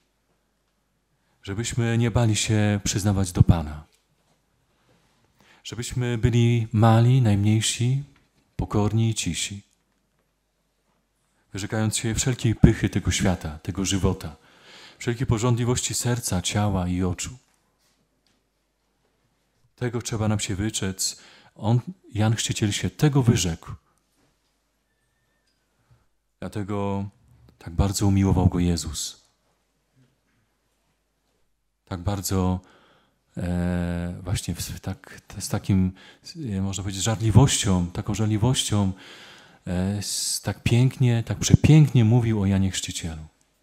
Żebyśmy nie bali się przyznawać do Pana. Żebyśmy byli mali, najmniejsi, pokorni i cisi. Wyrzekając się wszelkiej pychy tego świata, tego żywota, wszelkiej pożądliwości serca, ciała i oczu. Tego trzeba nam się wyrzec. Jan Chrzciciel się tego wyrzekł. Dlatego tak bardzo umiłował go Jezus. Tak bardzo właśnie z takim, można powiedzieć, żarliwością, taką żarliwością, tak pięknie, tak przepięknie mówił o Janie Chrzcicielu.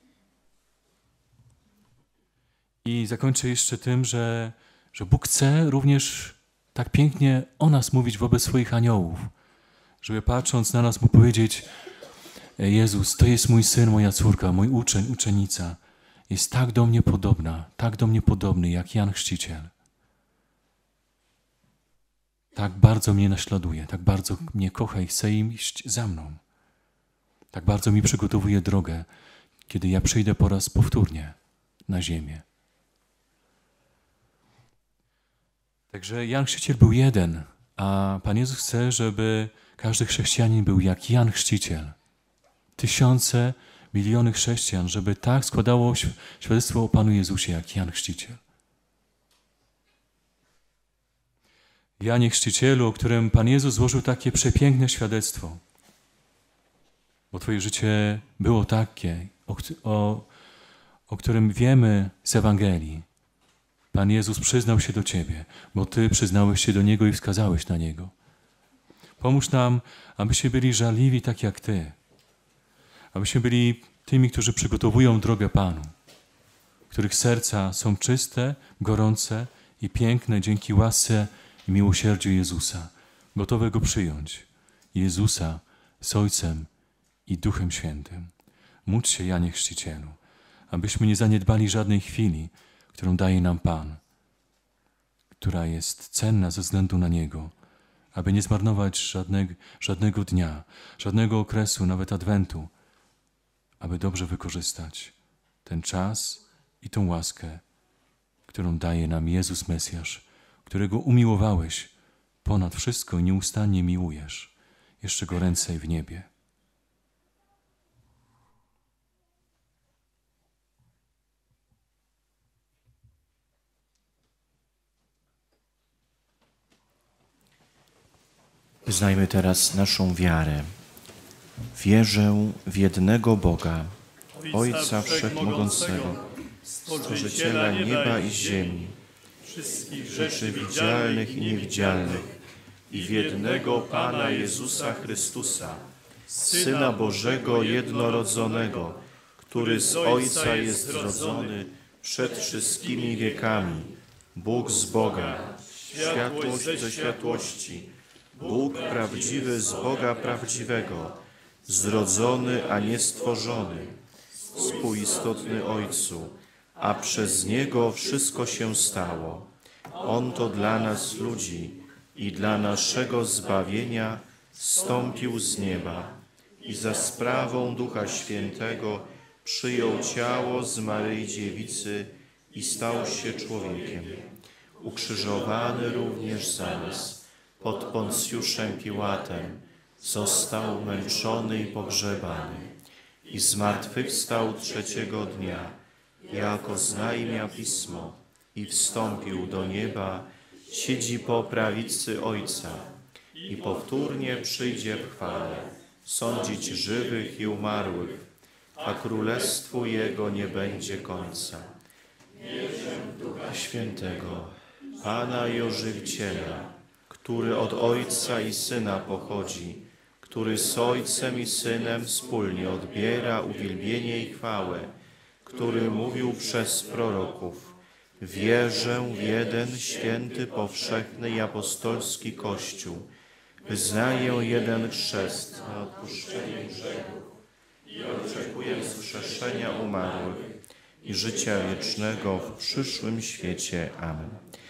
I zakończę jeszcze tym, że Bóg chce również tak pięknie o nas mówić wobec swoich aniołów, żeby patrząc na nas mu powiedzieć: Jezus, to jest mój syn, moja córka, mój uczeń, uczennica. Jest tak do mnie podobna, tak do mnie podobny jak Jan Chrzciciel. Tak bardzo mnie naśladuje, tak bardzo mnie kocha i chce iść za mną. Tak bardzo mi przygotowuje drogę, kiedy ja przyjdę po raz powtórnie na ziemię. Także Jan Chrzciciel był jeden, A Pan Jezus chce, żeby każdy chrześcijanin był jak Jan Chrzciciel. Tysiące, miliony chrześcijan, żeby tak składało świadectwo o Panu Jezusie jak Jan Chrzciciel. Janie Chrzcicielu, o którym Pan Jezus złożył takie przepiękne świadectwo, bo Twoje życie było takie, o którym wiemy z Ewangelii. Pan Jezus przyznał się do Ciebie, bo Ty przyznałeś się do Niego i wskazałeś na Niego. Pomóż nam, abyśmy byli żarliwi tak jak Ty. Abyśmy byli tymi, którzy przygotowują drogę Panu, których serca są czyste, gorące i piękne dzięki łasce i miłosierdziu Jezusa, gotowe Go przyjąć. Jezusa z Ojcem i Duchem Świętym. Módl się, Janie Chrzcicielu, abyśmy nie zaniedbali żadnej chwili, którą daje nam Pan, która jest cenna ze względu na Niego, aby nie zmarnować żadnego dnia, żadnego okresu, nawet Adwentu, aby dobrze wykorzystać ten czas i tą łaskę, którą daje nam Jezus Mesjasz, którego umiłowałeś ponad wszystko i nieustannie miłujesz, jeszcze goręcej w niebie. Wyznajmy teraz naszą wiarę. Wierzę w jednego Boga, Ojca Wszechmogącego, Stworzyciela nieba i ziemi, wszystkich rzeczy widzialnych i niewidzialnych, i w jednego Pana Jezusa Chrystusa, Syna Bożego jednorodzonego, który z Ojca jest zrodzony przed wszystkimi wiekami, Bóg z Boga, światłość ze światłości, Bóg prawdziwy z Boga prawdziwego, zrodzony, a nie stworzony, współistotny Ojcu, a przez Niego wszystko się stało. On to dla nas ludzi i dla naszego zbawienia zstąpił z nieba i za sprawą Ducha Świętego przyjął ciało z Maryi Dziewicy i stał się człowiekiem. Ukrzyżowany również za nas pod Poncjuszem Piłatem, został męczony i pogrzebany i zmartwychwstał trzeciego dnia, jako znajmia Pismo, i wstąpił do nieba, siedzi po prawicy Ojca i powtórnie przyjdzie w chwale, sądzić żywych i umarłych, a królestwu Jego nie będzie końca. Wierzę w Ducha Świętego, Pana i Ożywiciela, który od Ojca i Syna pochodzi, który z Ojcem i Synem wspólnie odbiera uwielbienie i chwałę, który mówił przez proroków: wierzę w jeden święty, powszechny i apostolski Kościół, wyznaję jeden chrzest na odpuszczenie grzechów i oczekuję wskrzeszenia umarłych i życia wiecznego w przyszłym świecie. Amen.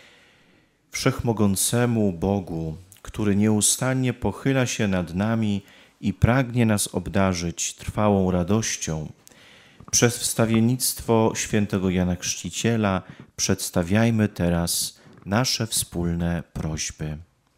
Wszechmogącemu Bogu, który nieustannie pochyla się nad nami i pragnie nas obdarzyć trwałą radością, przez wstawiennictwo świętego Jana Chrzciciela przedstawiajmy teraz nasze wspólne prośby.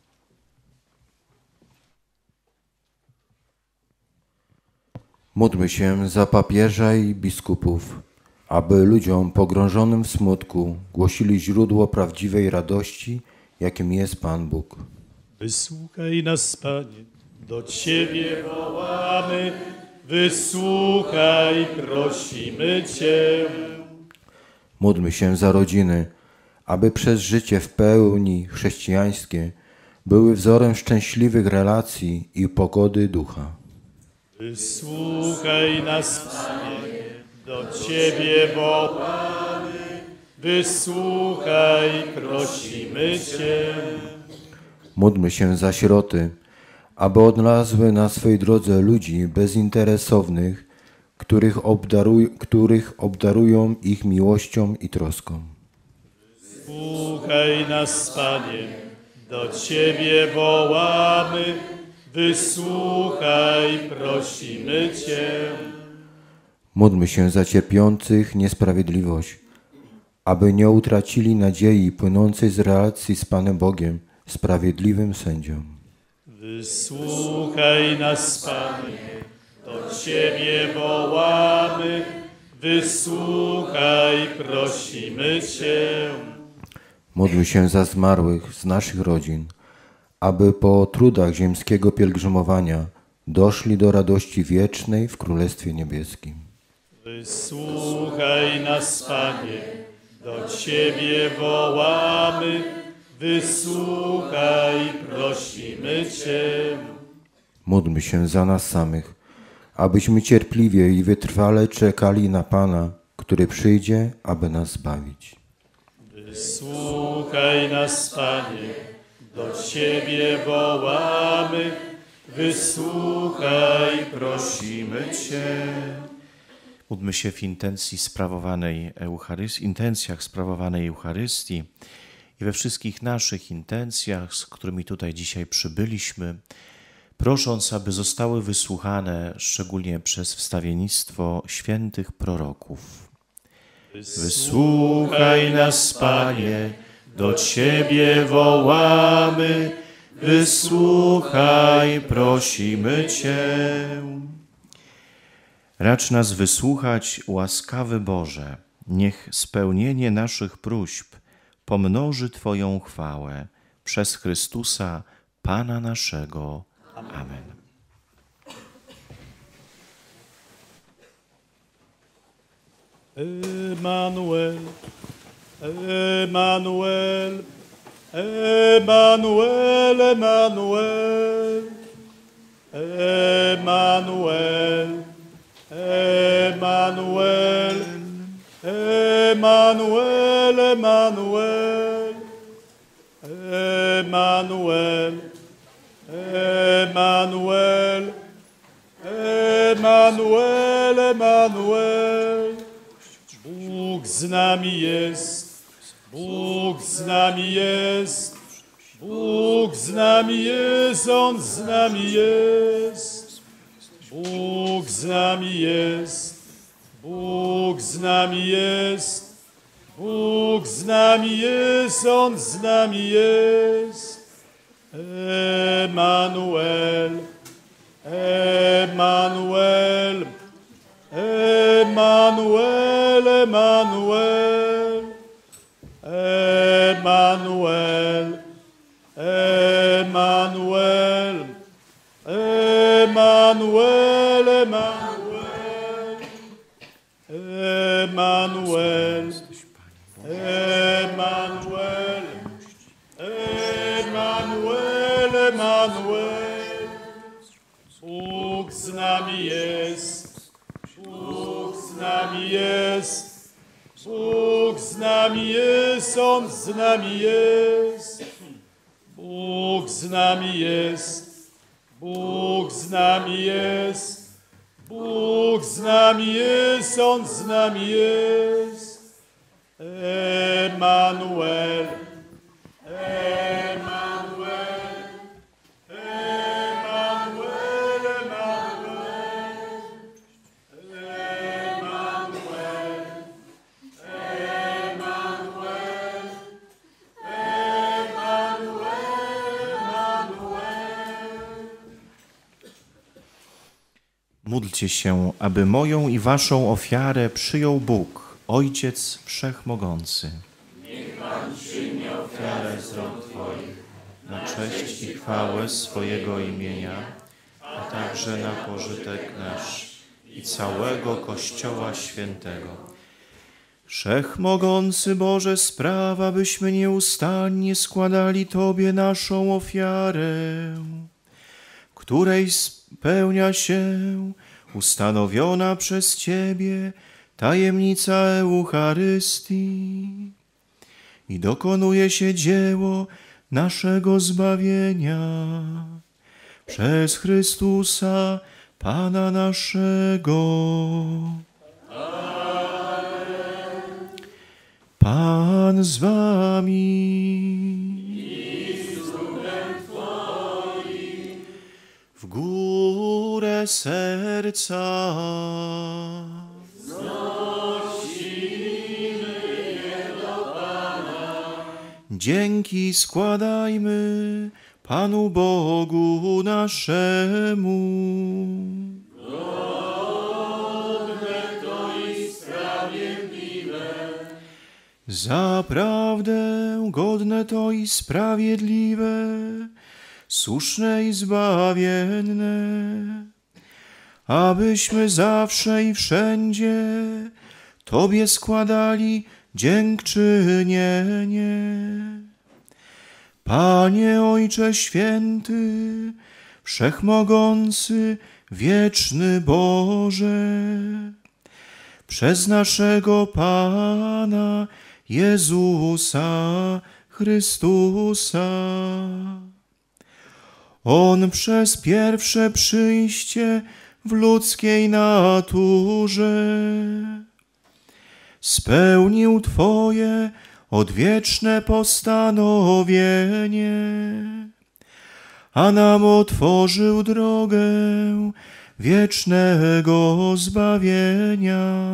Módlmy się za papieża i biskupów, aby ludziom pogrążonym w smutku głosili źródło prawdziwej radości, jakim jest Pan Bóg. Wysłuchaj nas, Panie, do Ciebie wołamy, wysłuchaj, prosimy Cię. Módlmy się za rodziny, aby przez życie w pełni chrześcijańskie były wzorem szczęśliwych relacji i pogody ducha. Wysłuchaj nas, Panie, do Ciebie wołamy, wysłuchaj, prosimy Cię. Módlmy się za sieroty, aby odnalazły na swej drodze ludzi bezinteresownych, których obdarują ich miłością i troską. Wysłuchaj nas, Panie, do Ciebie wołamy, wysłuchaj, prosimy Cię. Módlmy się za cierpiących niesprawiedliwość, aby nie utracili nadziei płynącej z relacji z Panem Bogiem sprawiedliwym sędzią. Wysłuchaj nas, Panie, do Ciebie wołamy. Wysłuchaj, prosimy Cię. Módl się za zmarłych z naszych rodzin, aby po trudach ziemskiego pielgrzymowania doszli do radości wiecznej w Królestwie Niebieskim. Wysłuchaj nas, Panie, do Ciebie wołamy. Wysłuchaj, prosimy Cię. Módlmy się za nas samych, abyśmy cierpliwie i wytrwale czekali na Pana, który przyjdzie, aby nas zbawić. Wysłuchaj nas, Panie, do Ciebie wołamy. Wysłuchaj, prosimy Cię. Módlmy się w intencjach sprawowanej Eucharystii i we wszystkich naszych intencjach, z którymi tutaj dzisiaj przybyliśmy, prosząc, aby zostały wysłuchane szczególnie przez wstawiennictwo świętych proroków. Wysłuchaj nas, Panie, do Ciebie wołamy. Wysłuchaj, prosimy Cię. Racz nas wysłuchać, łaskawy Boże. Niech spełnienie naszych próśb pomnoży Twoją chwałę przez Chrystusa, Pana naszego. Amen. Emanuel, Emanuel, Emanuel, Emanuel, Emanuel, Emanuel, Emanuel, Emanuel, Emanuel, Emanuel, Emanuel, Emanuel. Bóg z nami jest, Bóg z nami jest, Bóg z nami jest, On z nami jest. Bóg z nami jest, Bóg z nami jest, Bóg z nami jest, On z nami jest. Emanuel, Emanuel, Emanuel, Emanuel, Emanuel, Emanuel, Emanuel, Emanuel, Emanuel, Emanuel, Emanuel. Bóg z nami jest, Bóg z nami jest, Bóg z nami jest, On z nami jest. Bóg z nami jest, Bóg z nami jest, Bóg z nami jest, On z nami jest. Emanuel, Emanuel, Emanuel, Emanuel, Emanuel, Módlcie się, aby moją i waszą ofiarę przyjął Bóg, Ojciec Wszechmogący. Niech Pan przyjmie ofiarę z rąk Twoich Na cześć i chwałę swojego imienia, a także na pożytek nasz i całego Kościoła Świętego. Wszechmogący Boże, sprawa, byśmy nieustannie składali Tobie naszą ofiarę, której spełnia się ustanowiona przez Ciebie tajemnica Eucharystii i dokonuje się dzieło naszego zbawienia przez Chrystusa, Pana naszego. Pan z wami. W górę serca. dzięki składajmy Panu Bogu naszemu. Zaprawdę godne to i sprawiedliwe, słuszne i zbawienne, abyśmy zawsze i wszędzie Tobie składali dziękczynienie. Panie Ojcze Święty, Wszechmogący, Wieczny Boże, przez naszego Pana Jezusa Chrystusa. On przez pierwsze przyjście w ludzkiej naturze spełnił Twoje odwieczne postanowienie, a nam otworzył drogę wiecznego zbawienia.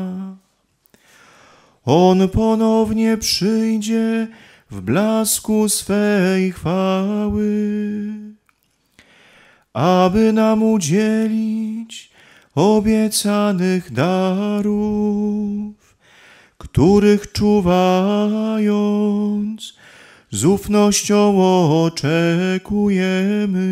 On ponownie przyjdzie w blasku swej chwały, aby nam udzielić obiecanych darów, których czuwając z ufnością oczekujemy.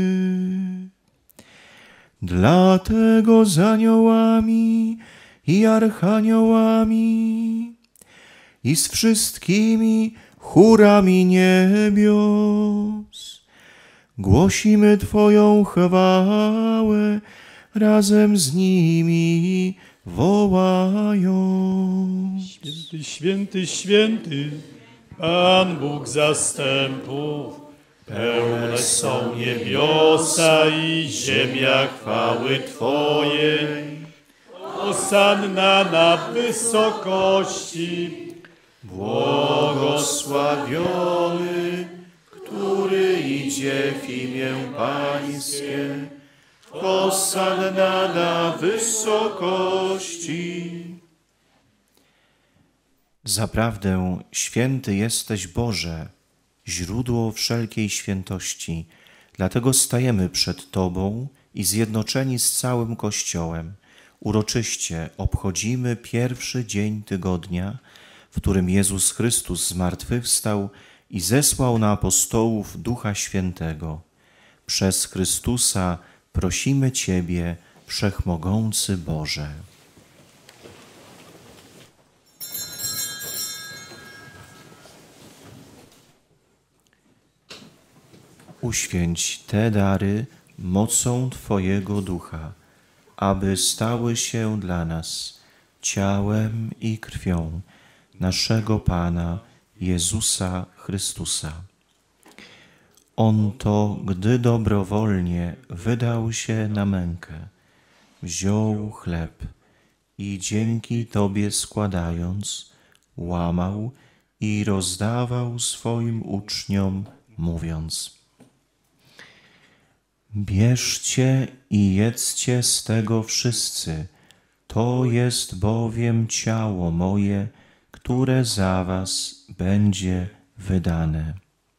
Dlatego z aniołami i archaniołami i z wszystkimi chórami niebios głosimy Twoją chwałę, razem z nimi wołając. Święty, święty, święty, Pan Bóg zastępów, pełne są niebiosa i ziemia chwały Twojej. Hosanna na wysokości, Błogosławiony, który idzie w imię Pańskie. Hosanna na wysokości. Zaprawdę święty jesteś, Boże, źródło wszelkiej świętości. Dlatego stajemy przed Tobą i zjednoczeni z całym Kościołem uroczyście obchodzimy pierwszy dzień tygodnia, w którym Jezus Chrystus zmartwychwstał i zesłał na apostołów Ducha Świętego. Przez Chrystusa prosimy Ciebie, Wszechmogący Boże. Uświęć te dary mocą Twojego Ducha, aby stały się dla nas ciałem i krwią naszego Pana Jezusa Chrystusa. On to, gdy dobrowolnie wydał się na mękę, wziął chleb i dzięki Tobie składając, łamał i rozdawał swoim uczniom, mówiąc: bierzcie i jedzcie z tego wszyscy, to jest bowiem ciało moje, które za was będzie wydane.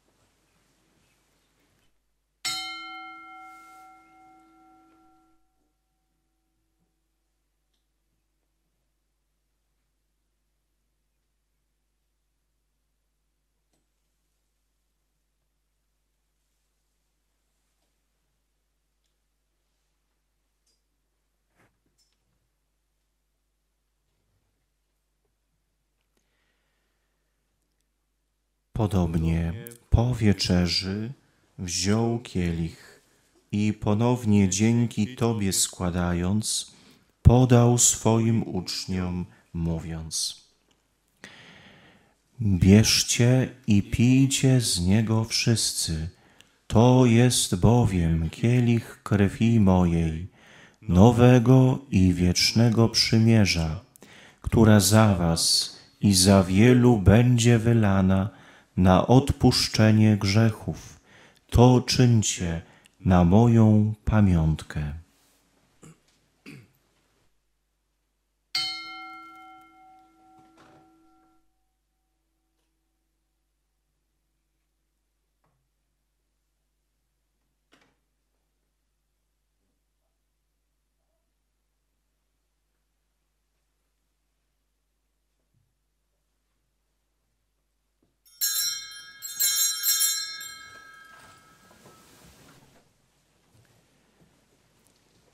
Podobnie po wieczerzy wziął kielich i ponownie dzięki Tobie składając, podał swoim uczniom, mówiąc: bierzcie i pijcie z niego wszyscy, to jest bowiem kielich krwi mojej, nowego i wiecznego przymierza, która za was i za wielu będzie wylana na odpuszczenie grzechów. To czyńcie na moją pamiątkę.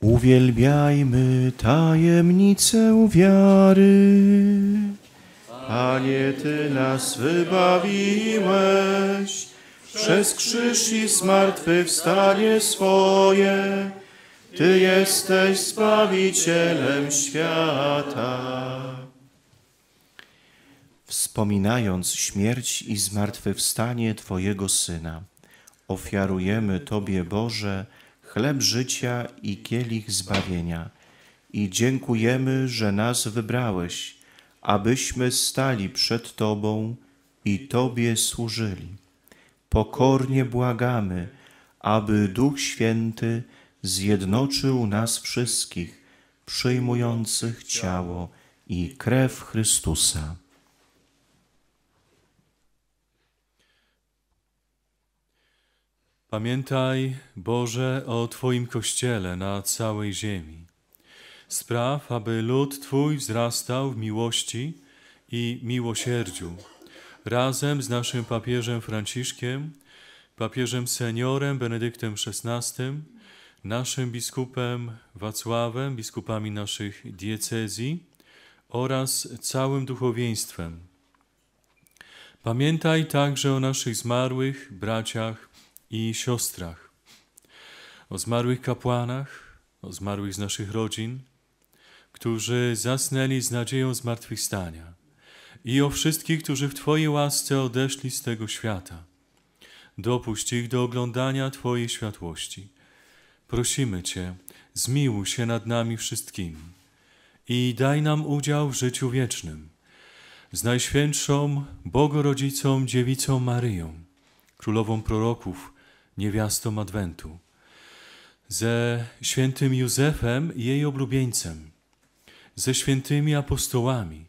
Uwielbiajmy tajemnicę wiary. Panie, Ty nas wybawiłeś przez krzyż i zmartwychwstanie swoje. Ty jesteś Zbawicielem świata. Wspominając śmierć i zmartwychwstanie Twojego Syna, ofiarujemy Tobie, Boże, chleb życia i kielich zbawienia i dziękujemy, że nas wybrałeś, abyśmy stali przed Tobą i Tobie służyli. Pokornie błagamy, aby Duch Święty zjednoczył nas wszystkich, przyjmujących ciało i krew Chrystusa. Pamiętaj, Boże, o Twoim Kościele na całej ziemi. Spraw, aby lud Twój wzrastał w miłości i miłosierdziu, razem z naszym papieżem Franciszkiem, papieżem seniorem Benedyktem XVI, naszym biskupem Wacławem, biskupami naszych diecezji oraz całym duchowieństwem. Pamiętaj także o naszych zmarłych braciach i siostrach, o zmarłych kapłanach, o zmarłych z naszych rodzin, którzy zasnęli z nadzieją zmartwychwstania, i o wszystkich, którzy w Twojej łasce odeszli z tego świata. Dopuść ich do oglądania Twojej światłości. Prosimy Cię, zmiłuj się nad nami wszystkimi i daj nam udział w życiu wiecznym z Najświętszą Bogorodzicą Dziewicą Maryją, Królową Proroków, niewiastą Adwentu, ze świętym Józefem, jej oblubieńcem, ze świętymi apostołami,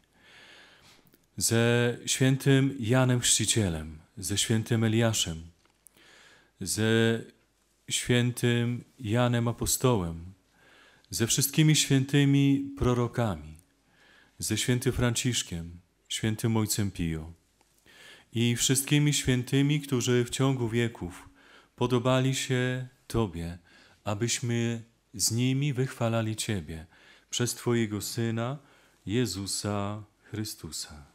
ze świętym Janem Chrzcicielem, ze świętym Eliaszem, ze świętym Janem Apostołem, ze wszystkimi świętymi prorokami, ze świętym Franciszkiem, świętym Ojcem Pio i wszystkimi świętymi, którzy w ciągu wieków podobali się Tobie, abyśmy z nimi wychwalali Ciebie przez Twojego Syna, Jezusa Chrystusa.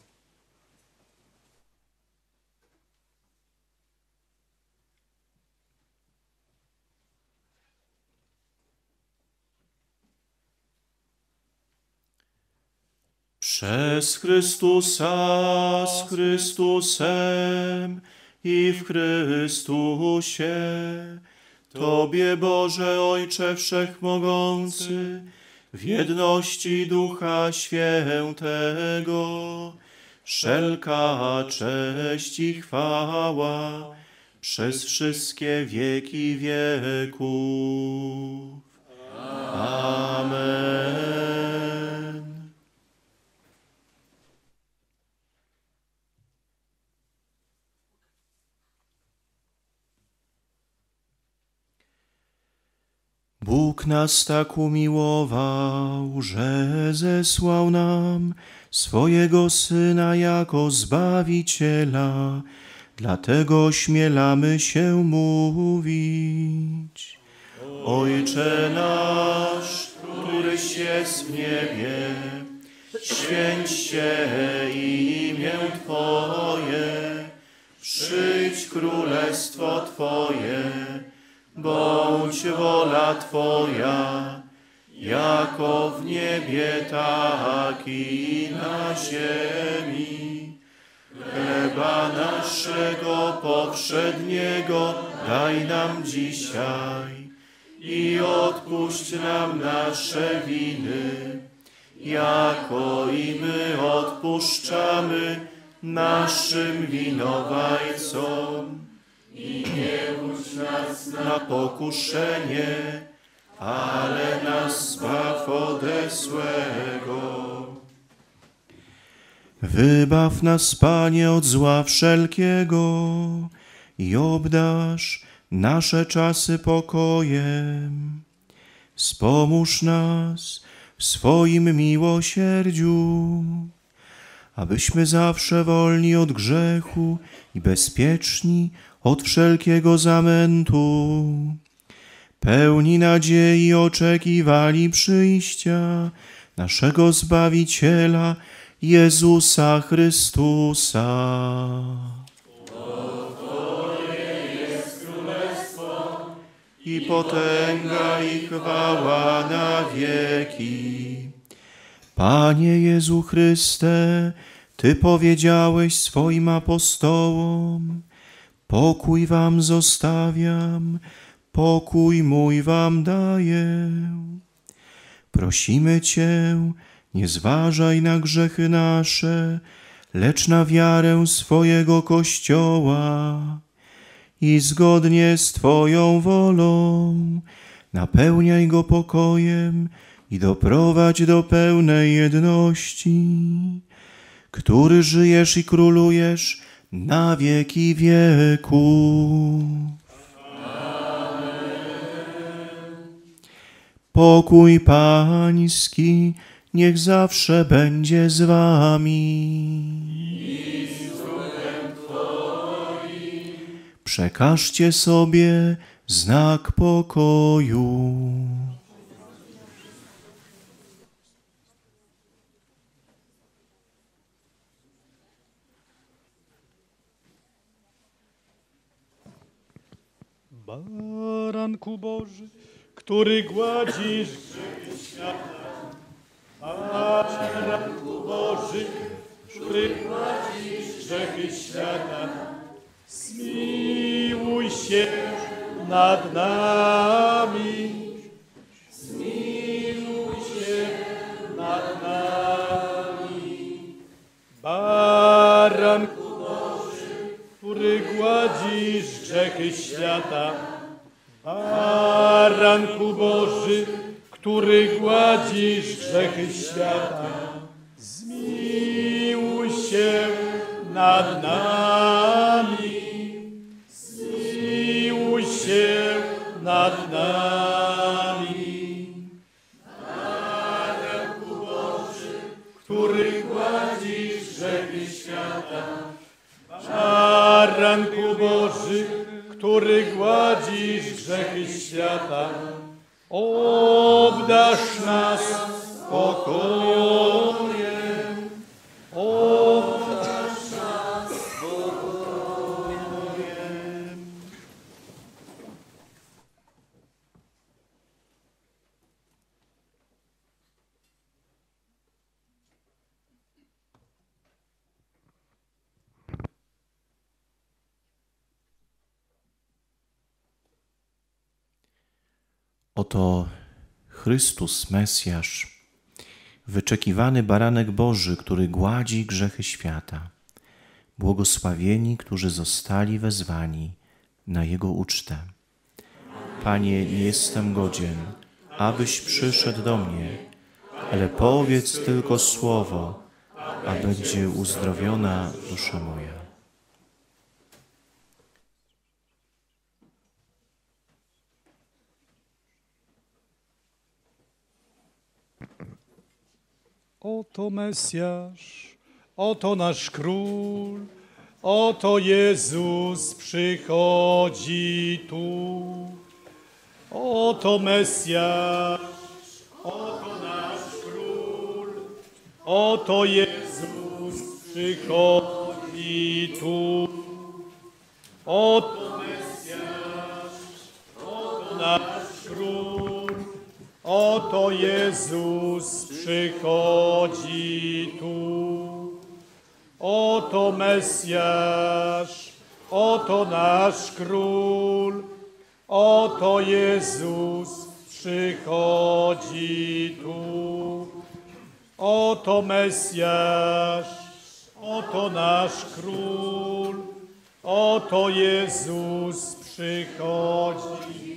Przez Chrystusa, z Chrystusem i w Chrystusie, Tobie, Boże Ojcze Wszechmogący, w jedności Ducha Świętego, wszelka cześć i chwała przez wszystkie wieki wieków. Amen. Bóg nas tak umiłował, że zesłał nam swojego Syna jako Zbawiciela, dlatego ośmielamy się mówić. Ojcze nasz, któryś jest w niebie, święć się imię Twoje, przyjdź królestwo Twoje, bądź wola Twoja, jako w niebie, tak i na ziemi. Chleba naszego powszedniego daj nam dzisiaj i odpuść nam nasze winy, jako i my odpuszczamy naszym winowajcom. I nie wódź nas na pokuszenie, ale nas zbaw ode złego. Wybaw nas, Panie, od zła wszelkiego i obdarz nasze czasy pokojem. Wspomóż nas w swoim miłosierdziu, abyśmy zawsze wolni od grzechu i bezpieczni od wszelkiego zamętu, pełni nadziei oczekiwali przyjścia naszego Zbawiciela, Jezusa Chrystusa. I potęga, i chwała na wieki. Panie Jezu Chryste, Ty powiedziałeś swoim apostołom: pokój wam zostawiam, pokój mój wam daję. Prosimy Cię, nie zważaj na grzechy nasze, lecz na wiarę swojego Kościoła i zgodnie z Twoją wolą napełniaj go pokojem i doprowadź do pełnej jedności, który żyjesz i królujesz na wieki wieku. Pokój Pański niech zawsze będzie z wami. Przekażcie sobie znak pokoju. Baranku Boży, który gładzisz grzechy świata. Baranku Boży, który gładzisz grzechy świata. Zmiłuj się nad nami. Zmiłuj się nad nami. Baranku Boży, który gładzisz grzechy świata. Baranku Boży, który gładzisz grzechy świata. Zmiłuj się nad nami. Zmiłuj się nad nami. Baranku Boży, który gładzisz grzechy świata. Baranku Boży, który gładzisz grzechy świata, obdasz nas pokojem, obdasz nas pokojem. Oto Chrystus, Mesjasz, wyczekiwany baranek Boży, który gładzi grzechy świata. Błogosławieni, którzy zostali wezwani na Jego ucztę. Panie, nie jestem godzien, abyś przyszedł do mnie, ale powiedz tylko słowo, a będzie uzdrowiona dusza moja. Oto Mesjasz, oto nasz Król, oto Jezus przychodzi tu. Oto Mesjasz, oto nasz Król, oto Jezus przychodzi tu. Oto Mesjasz, oto nasz Król, oto Jezus przychodzi tu. Oto Mesjasz, oto nasz Król, oto Jezus przychodzi tu. Oto Mesjasz, oto nasz Król, oto Jezus przychodzi.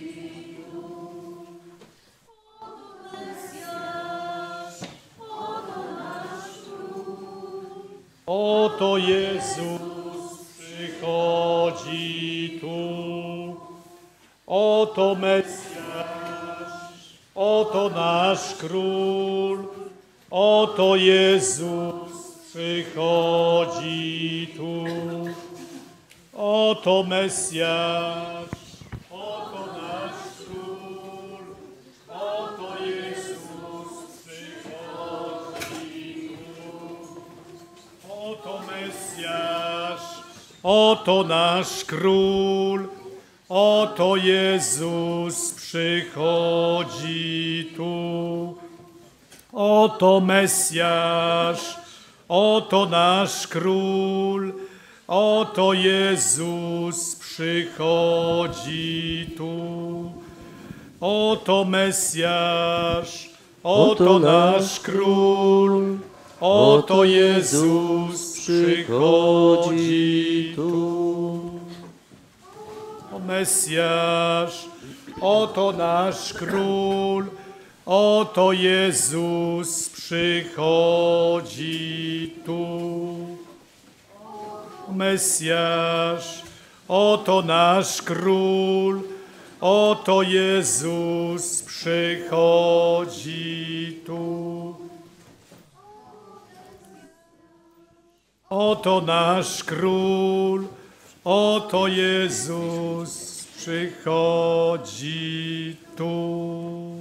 Oto Jezus przychodzi tu. Oto Mesjasz, oto nasz Król, oto Jezus przychodzi tu. Oto Mesjasz, oto nasz Król, Mesjasz, oto nasz Król, oto Jezus przychodzi tu. Oto Mesjasz, oto nasz Król, oto Jezus przychodzi tu. Oto Mesjasz, oto nasz Król, oto Jezus przychodzi tu. O Mesjasz, oto nasz Król, oto Jezus przychodzi tu. O Mesjasz, oto nasz Król, oto Jezus przychodzi tu. Oto nasz Król, oto Jezus przychodzi tu.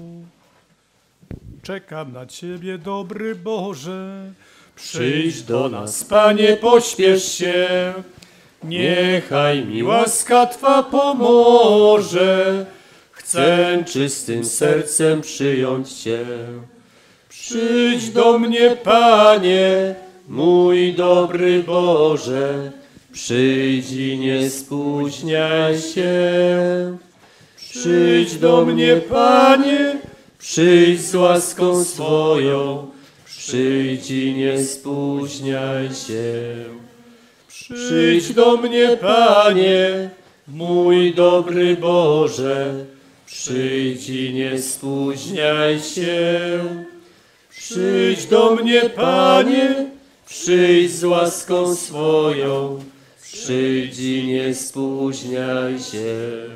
Czekam na Ciebie, dobry Boże. Przyjdź do nas, Panie, pośpiesz się. Niechaj mi łaska Twa pomoże. Chcę czystym sercem przyjąć Cię. Przyjdź do mnie, Panie, Mój dobry Boże, przyjdź i nie spóźniaj się. przyjdź do mnie, Panie, Przyjdź z łaską swoją, przyjdź i nie spóźniaj się. przyjdź do mnie, Panie, Mój dobry Boże, przyjdź i nie spóźniaj się. przyjdź do mnie, Panie, Przyjdź z łaską swoją, przyjdź i nie spóźniaj się.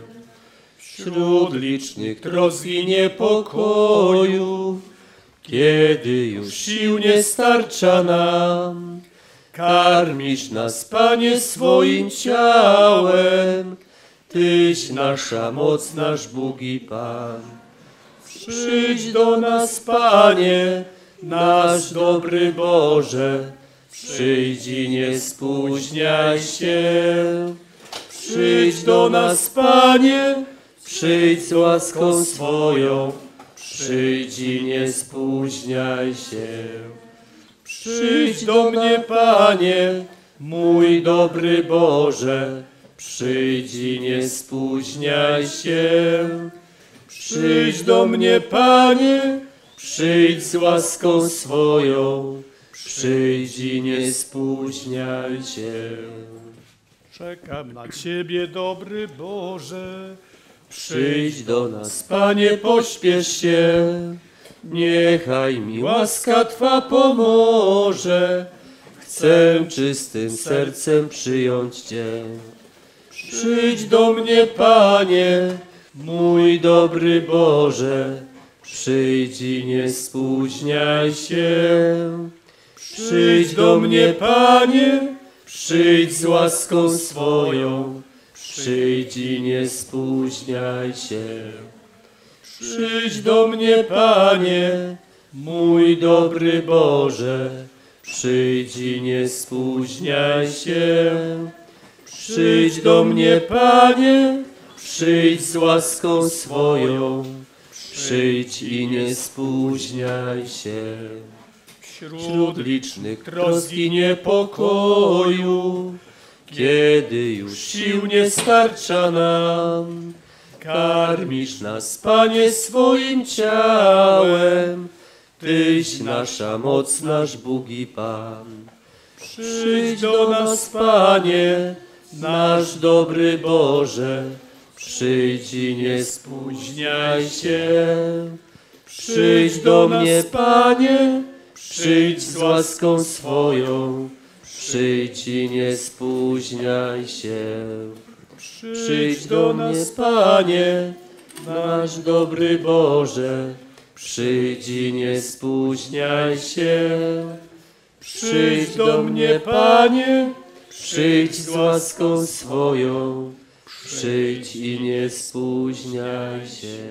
Wśród licznych trosk i niepokoju, kiedy już sił nie starcza nam, karmisz nas, Panie, swoim ciałem. Tyś nasza moc, nasz Bóg i Pan. Przyjdź do nas, Panie, nasz dobry Boże, przyjdź i nie spóźniaj się. Przyjdź do nas, Panie, przyjdź z łaską swoją, przyjdź i nie spóźniaj się. Przyjdź do mnie, Panie, mój dobry Boże, przyjdź i nie spóźniaj się. Przyjdź do mnie, Panie, przyjdź z łaską swoją, przyjdź i nie spóźniaj się. czekam na Ciebie, dobry Boże. Przyjdź do nas, Panie, pośpiesz się, niechaj mi łaska Twa pomoże. Chcę czystym sercem przyjąć Cię. Przyjdź do mnie, Panie, mój dobry Boże, przyjdź i nie spóźniaj się. Przyjdź do mnie, Panie, przyjdź z łaską swoją, przyjdź i nie spóźniaj się. Przyjdź do mnie, Panie, mój dobry Boże, przyjdź i nie spóźniaj się. Przyjdź do mnie, Panie, przyjdź z łaską swoją, przyjdź i nie spóźniaj się. Wśród licznych trosk i niepokoju, kiedy już sił nie starcza nam, karmisz nas, Panie, swoim ciałem. Tyś nasza moc, nasz Bóg i Pan. Przyjdź do nas, Panie, nasz dobry Boże, przyjdź i nie spóźniaj się. Przyjdź do mnie, Panie, przyjdź z łaską swoją, przyjdź i nie spóźniaj się. Przyjdź do nas, Panie, nasz dobry Boże, przyjdź i nie spóźniaj się. Przyjdź do mnie, Panie, przyjdź z łaską swoją, przyjdź i nie spóźniaj się.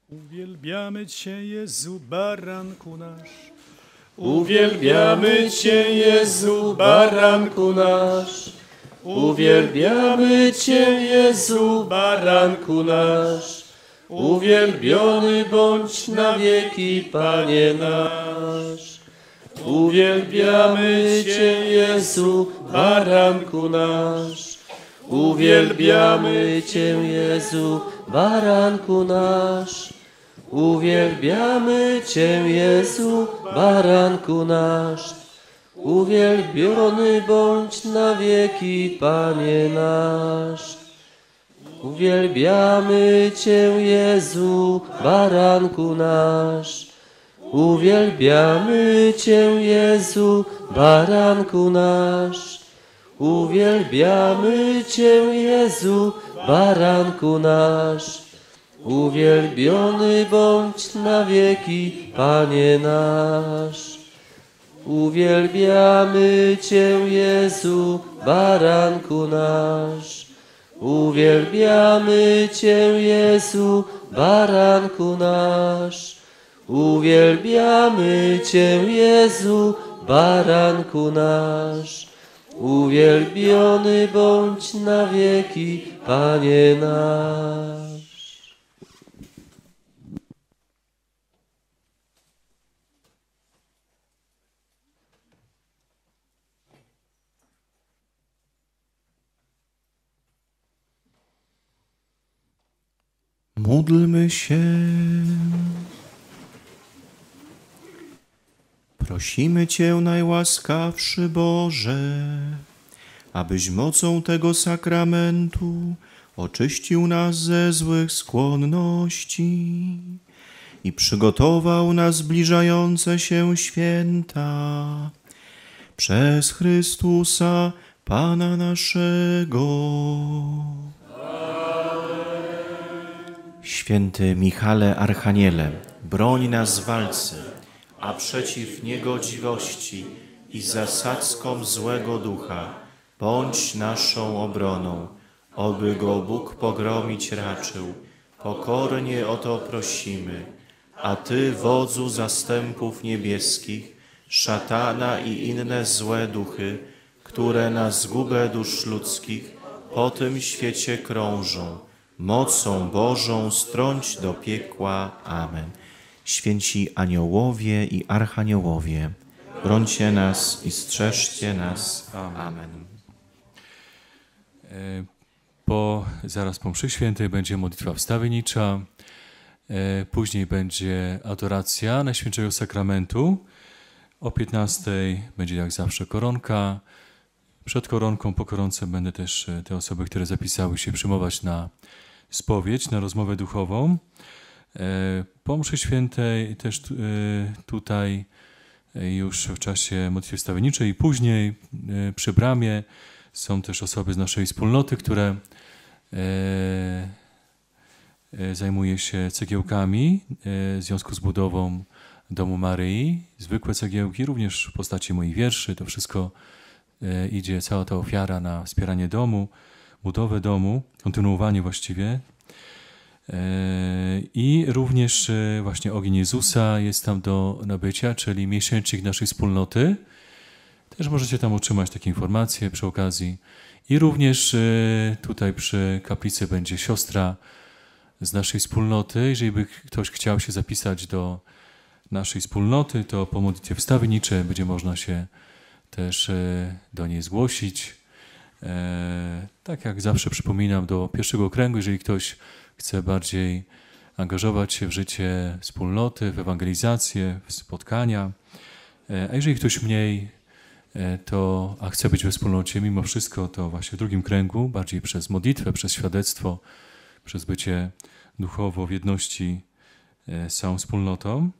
Uwielbiamy Cię, Jezu, baranku nasz. Uwielbiamy Cię, Jezu, baranku nasz. Uwielbiamy Cię, Jezu, baranku nasz. Uwielbiony bądź na wieki, Panie nasz. Uwielbiamy Cię, Jezu, baranku nasz. Uwielbiamy Cię, Jezu, baranku nasz. Uwielbiamy Cię, Jezu, baranku nasz. Uwielbiony bądź na wieki, Panie nasz. Uwielbiamy Cię, Jezu, baranku nasz. Uwielbiamy Cię, Jezu, baranku nasz. Uwielbiamy Cię, Jezu, baranku nasz. Uwielbiony bądź na wieki, Panie nasz. Uwielbiamy Cię, Jezu, baranku nasz. Uwielbiamy Cię, Jezu, baranku nasz. Uwielbiamy Cię, Jezu, baranku nasz. Uwielbiony bądź na wieki, Panie nasz. Módlmy się. Prosimy Cię, najłaskawszy Boże, abyś mocą tego sakramentu oczyścił nas ze złych skłonności i przygotował na zbliżające się święta przez Chrystusa, Pana naszego. Święty Michale Archaniele, broń nas w walce, a przeciw niegodziwości i zasadzkom złego ducha bądź naszą obroną, oby go Bóg pogromić raczył. Pokornie o to prosimy. A Ty, wodzu zastępów niebieskich, szatana i inne złe duchy, które na zgubę dusz ludzkich po tym świecie krążą, mocą Bożą strąć do piekła. Amen. Święci aniołowie i archaniołowie, brońcie nas i strzeżcie nas. Amen. Zaraz po mszy świętej będzie modlitwa wstawiennicza, później będzie adoracja Najświętszego Sakramentu. O 15:00 będzie jak zawsze koronka. Przed koronką, po koronce będę też te osoby, które zapisały się, przyjmować na spowiedź, na rozmowę duchową. Po mszy świętej też tutaj już w czasie modlitwy wstawienniczej i później przy bramie są też osoby z naszej wspólnoty, które zajmuje się cegiełkami w związku z budową Domu Maryi. Zwykłe cegiełki, również w postaci moich wierszy. To wszystko idzie, cała ta ofiara na wspieranie domu, budowę domu, kontynuowanie właściwie. I również właśnie ogień Jezusa jest tam do nabycia, czyli miesięcznik naszej wspólnoty. Też możecie tam otrzymać takie informacje przy okazji. I również tutaj przy kaplicy będzie siostra z naszej wspólnoty. Jeżeli by ktoś chciał się zapisać do naszej wspólnoty, to po modlitwie wstawienniczej będzie można się też do niej zgłosić. Tak jak zawsze przypominam, do pierwszego kręgu, jeżeli ktoś chce bardziej angażować się w życie wspólnoty, w ewangelizację, w spotkania. A jeżeli ktoś mniej, a chce być we wspólnocie mimo wszystko, to właśnie w drugim kręgu, bardziej przez modlitwę, przez świadectwo, przez bycie duchowo w jedności z całą wspólnotą.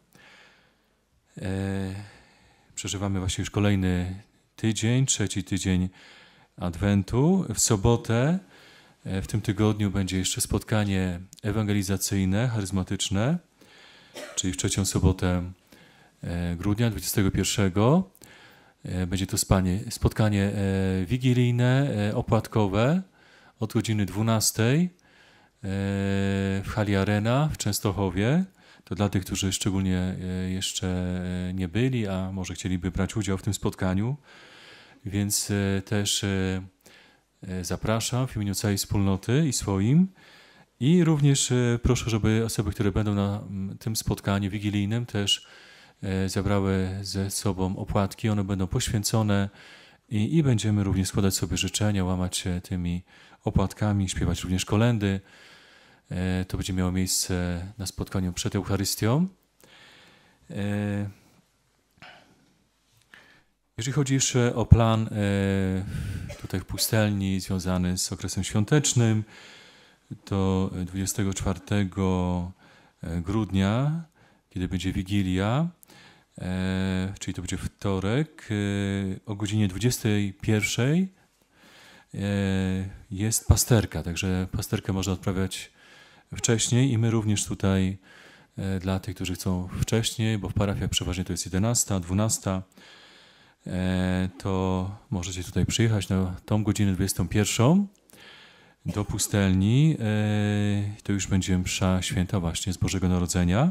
Przeżywamy właśnie już kolejny tydzień, trzeci tydzień Adwentu. W sobotę, w tym tygodniu będzie jeszcze spotkanie ewangelizacyjne, charyzmatyczne, czyli w trzecią sobotę grudnia 21. Będzie to spotkanie wigilijne, opłatkowe od godziny 12 w hali Arena w Częstochowie. To dla tych, którzy szczególnie jeszcze nie byli, a może chcieliby brać udział w tym spotkaniu. Więc też zapraszam w imieniu całej wspólnoty i swoim. I również proszę, żeby osoby, które będą na tym spotkaniu wigilijnym, też zabrały ze sobą opłatki. One będą poświęcone i będziemy również składać sobie życzenia, łamać się tymi opłatkami, śpiewać również kolędy. To będzie miało miejsce na spotkaniu przed Eucharystią. Jeżeli chodzi jeszcze o plan tutaj w pustelni związany z okresem świątecznym, to 24 grudnia, kiedy będzie Wigilia, czyli to będzie wtorek, o godzinie 21 jest pasterka, także pasterkę można odprawiać wcześniej i my również tutaj dla tych, którzy chcą wcześniej, bo w parafiach przeważnie to jest 11, 12, to możecie tutaj przyjechać na tą godzinę 21 do pustelni. To już będzie msza święta właśnie z Bożego Narodzenia.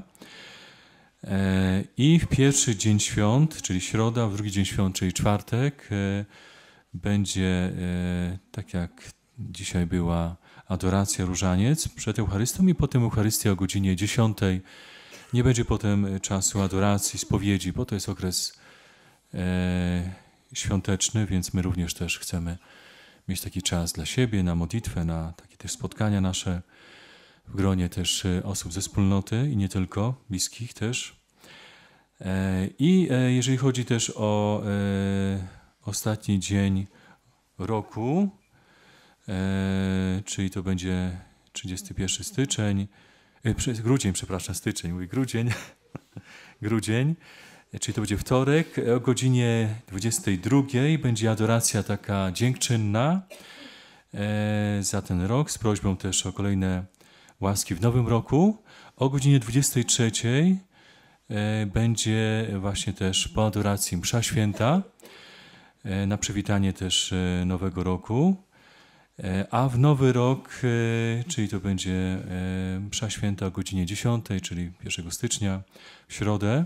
I w pierwszy dzień świąt, czyli środa, w drugi dzień świąt, czyli czwartek, będzie, tak jak dzisiaj była adoracja, różaniec przed Eucharystią i potem Eucharystia o godzinie 10. Nie będzie potem czasu adoracji, spowiedzi, bo to jest okres świąteczny, więc my również też chcemy mieć taki czas dla siebie, na modlitwę, na takie też spotkania nasze w gronie też osób ze wspólnoty i nie tylko, bliskich też. I jeżeli chodzi też o ostatni dzień roku, czyli to będzie 31 styczeń, grudzień, przepraszam, styczeń, mówię grudzień, grudzień, czyli to będzie wtorek, o godzinie 22 będzie adoracja taka dziękczynna za ten rok, z prośbą też o kolejne łaski w nowym roku. O godzinie 23 będzie właśnie też po adoracji msza święta, na przywitanie też nowego roku. A w nowy rok, czyli to będzie msza święta o godzinie 10, czyli 1 stycznia, w środę.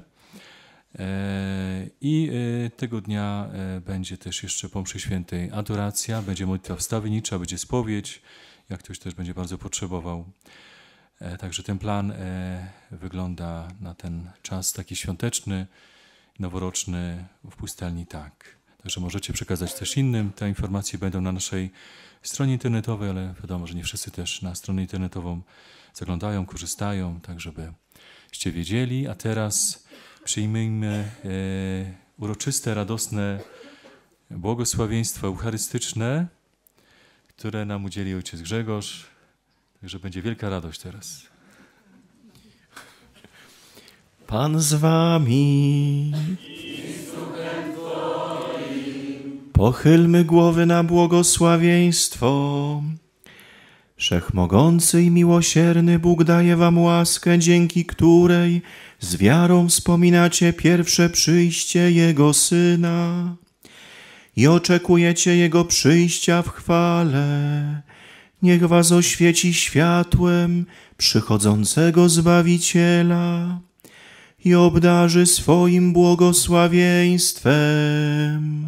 I tego dnia będzie też jeszcze po mszy świętej adoracja, będzie modlitwa wstawiennicza, będzie spowiedź, jak ktoś też będzie bardzo potrzebował. Także ten plan wygląda na ten czas taki świąteczny, noworoczny w pustelni tak. Także możecie przekazać też innym. Te informacje będą na naszej stronie internetowej, ale wiadomo, że nie wszyscy też na stronę internetową zaglądają, korzystają, tak żebyście wiedzieli. A teraz przyjmijmy uroczyste, radosne błogosławieństwo eucharystyczne, które nam udzieli ojciec Grzegorz. Także będzie wielka radość teraz. Pan z wami. Pochylmy głowy na błogosławieństwo. Wszechmogący i miłosierny Bóg daje wam łaskę, dzięki której z wiarą wspominacie pierwsze przyjście Jego Syna i oczekujecie Jego przyjścia w chwale. Niech was oświeci światłem przychodzącego Zbawiciela i obdarzy swoim błogosławieństwem.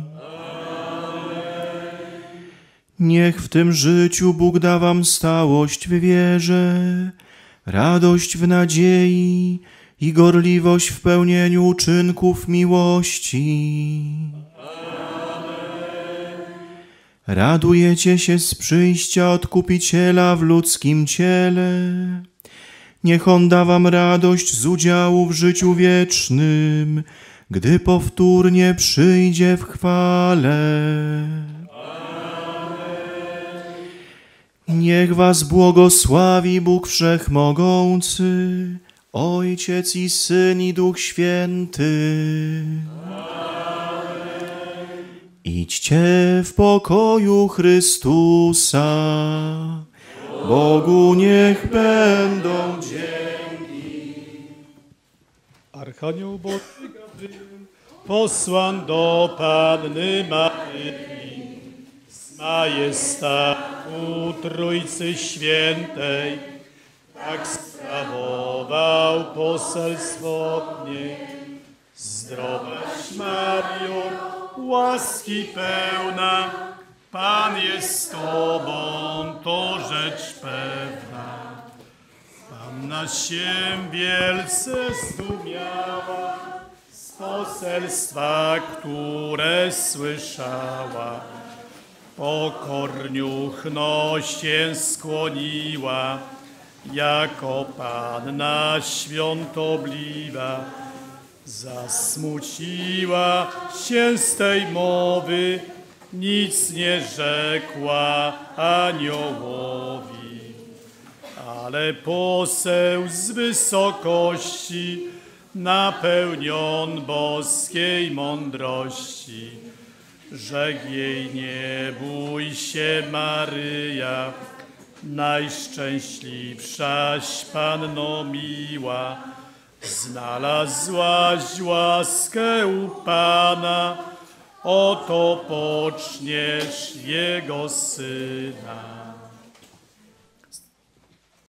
Niech w tym życiu Bóg da wam stałość w wierze, radość w nadziei i gorliwość w pełnieniu uczynków miłości. Radujecie się z przyjścia Odkupiciela w ludzkim ciele. Niech On da wam radość z udziału w życiu wiecznym, gdy powtórnie przyjdzie w chwale. Niech was błogosławi Bóg Wszechmogący, Ojciec i Syn i Duch Święty. Idźcie w pokoju Chrystusa. Bogu niech będą dzięki. Archanioł Boży Gabriel, posłan do Panny Maryi, z majestatu Trójcy Świętej, tak sprawował poselstwo od niej. Zdrowaś Mario, łaski pełna, Pan jest z Tobą, to rzecz pewna. Panna się wielce zdumiała z poselstwa, które słyszała. Pokorniuchno się skłoniła, jako Panna świątobliwa. Zasmuciła się z tej mowy, nic nie rzekła aniołowi. Ale poseł z wysokości, napełnion boskiej mądrości, rzekł jej: nie bój się, Maryja, najszczęśliwszaś Panno miła, znalazłaś łaskę u Pana, oto poczniesz Jego Syna.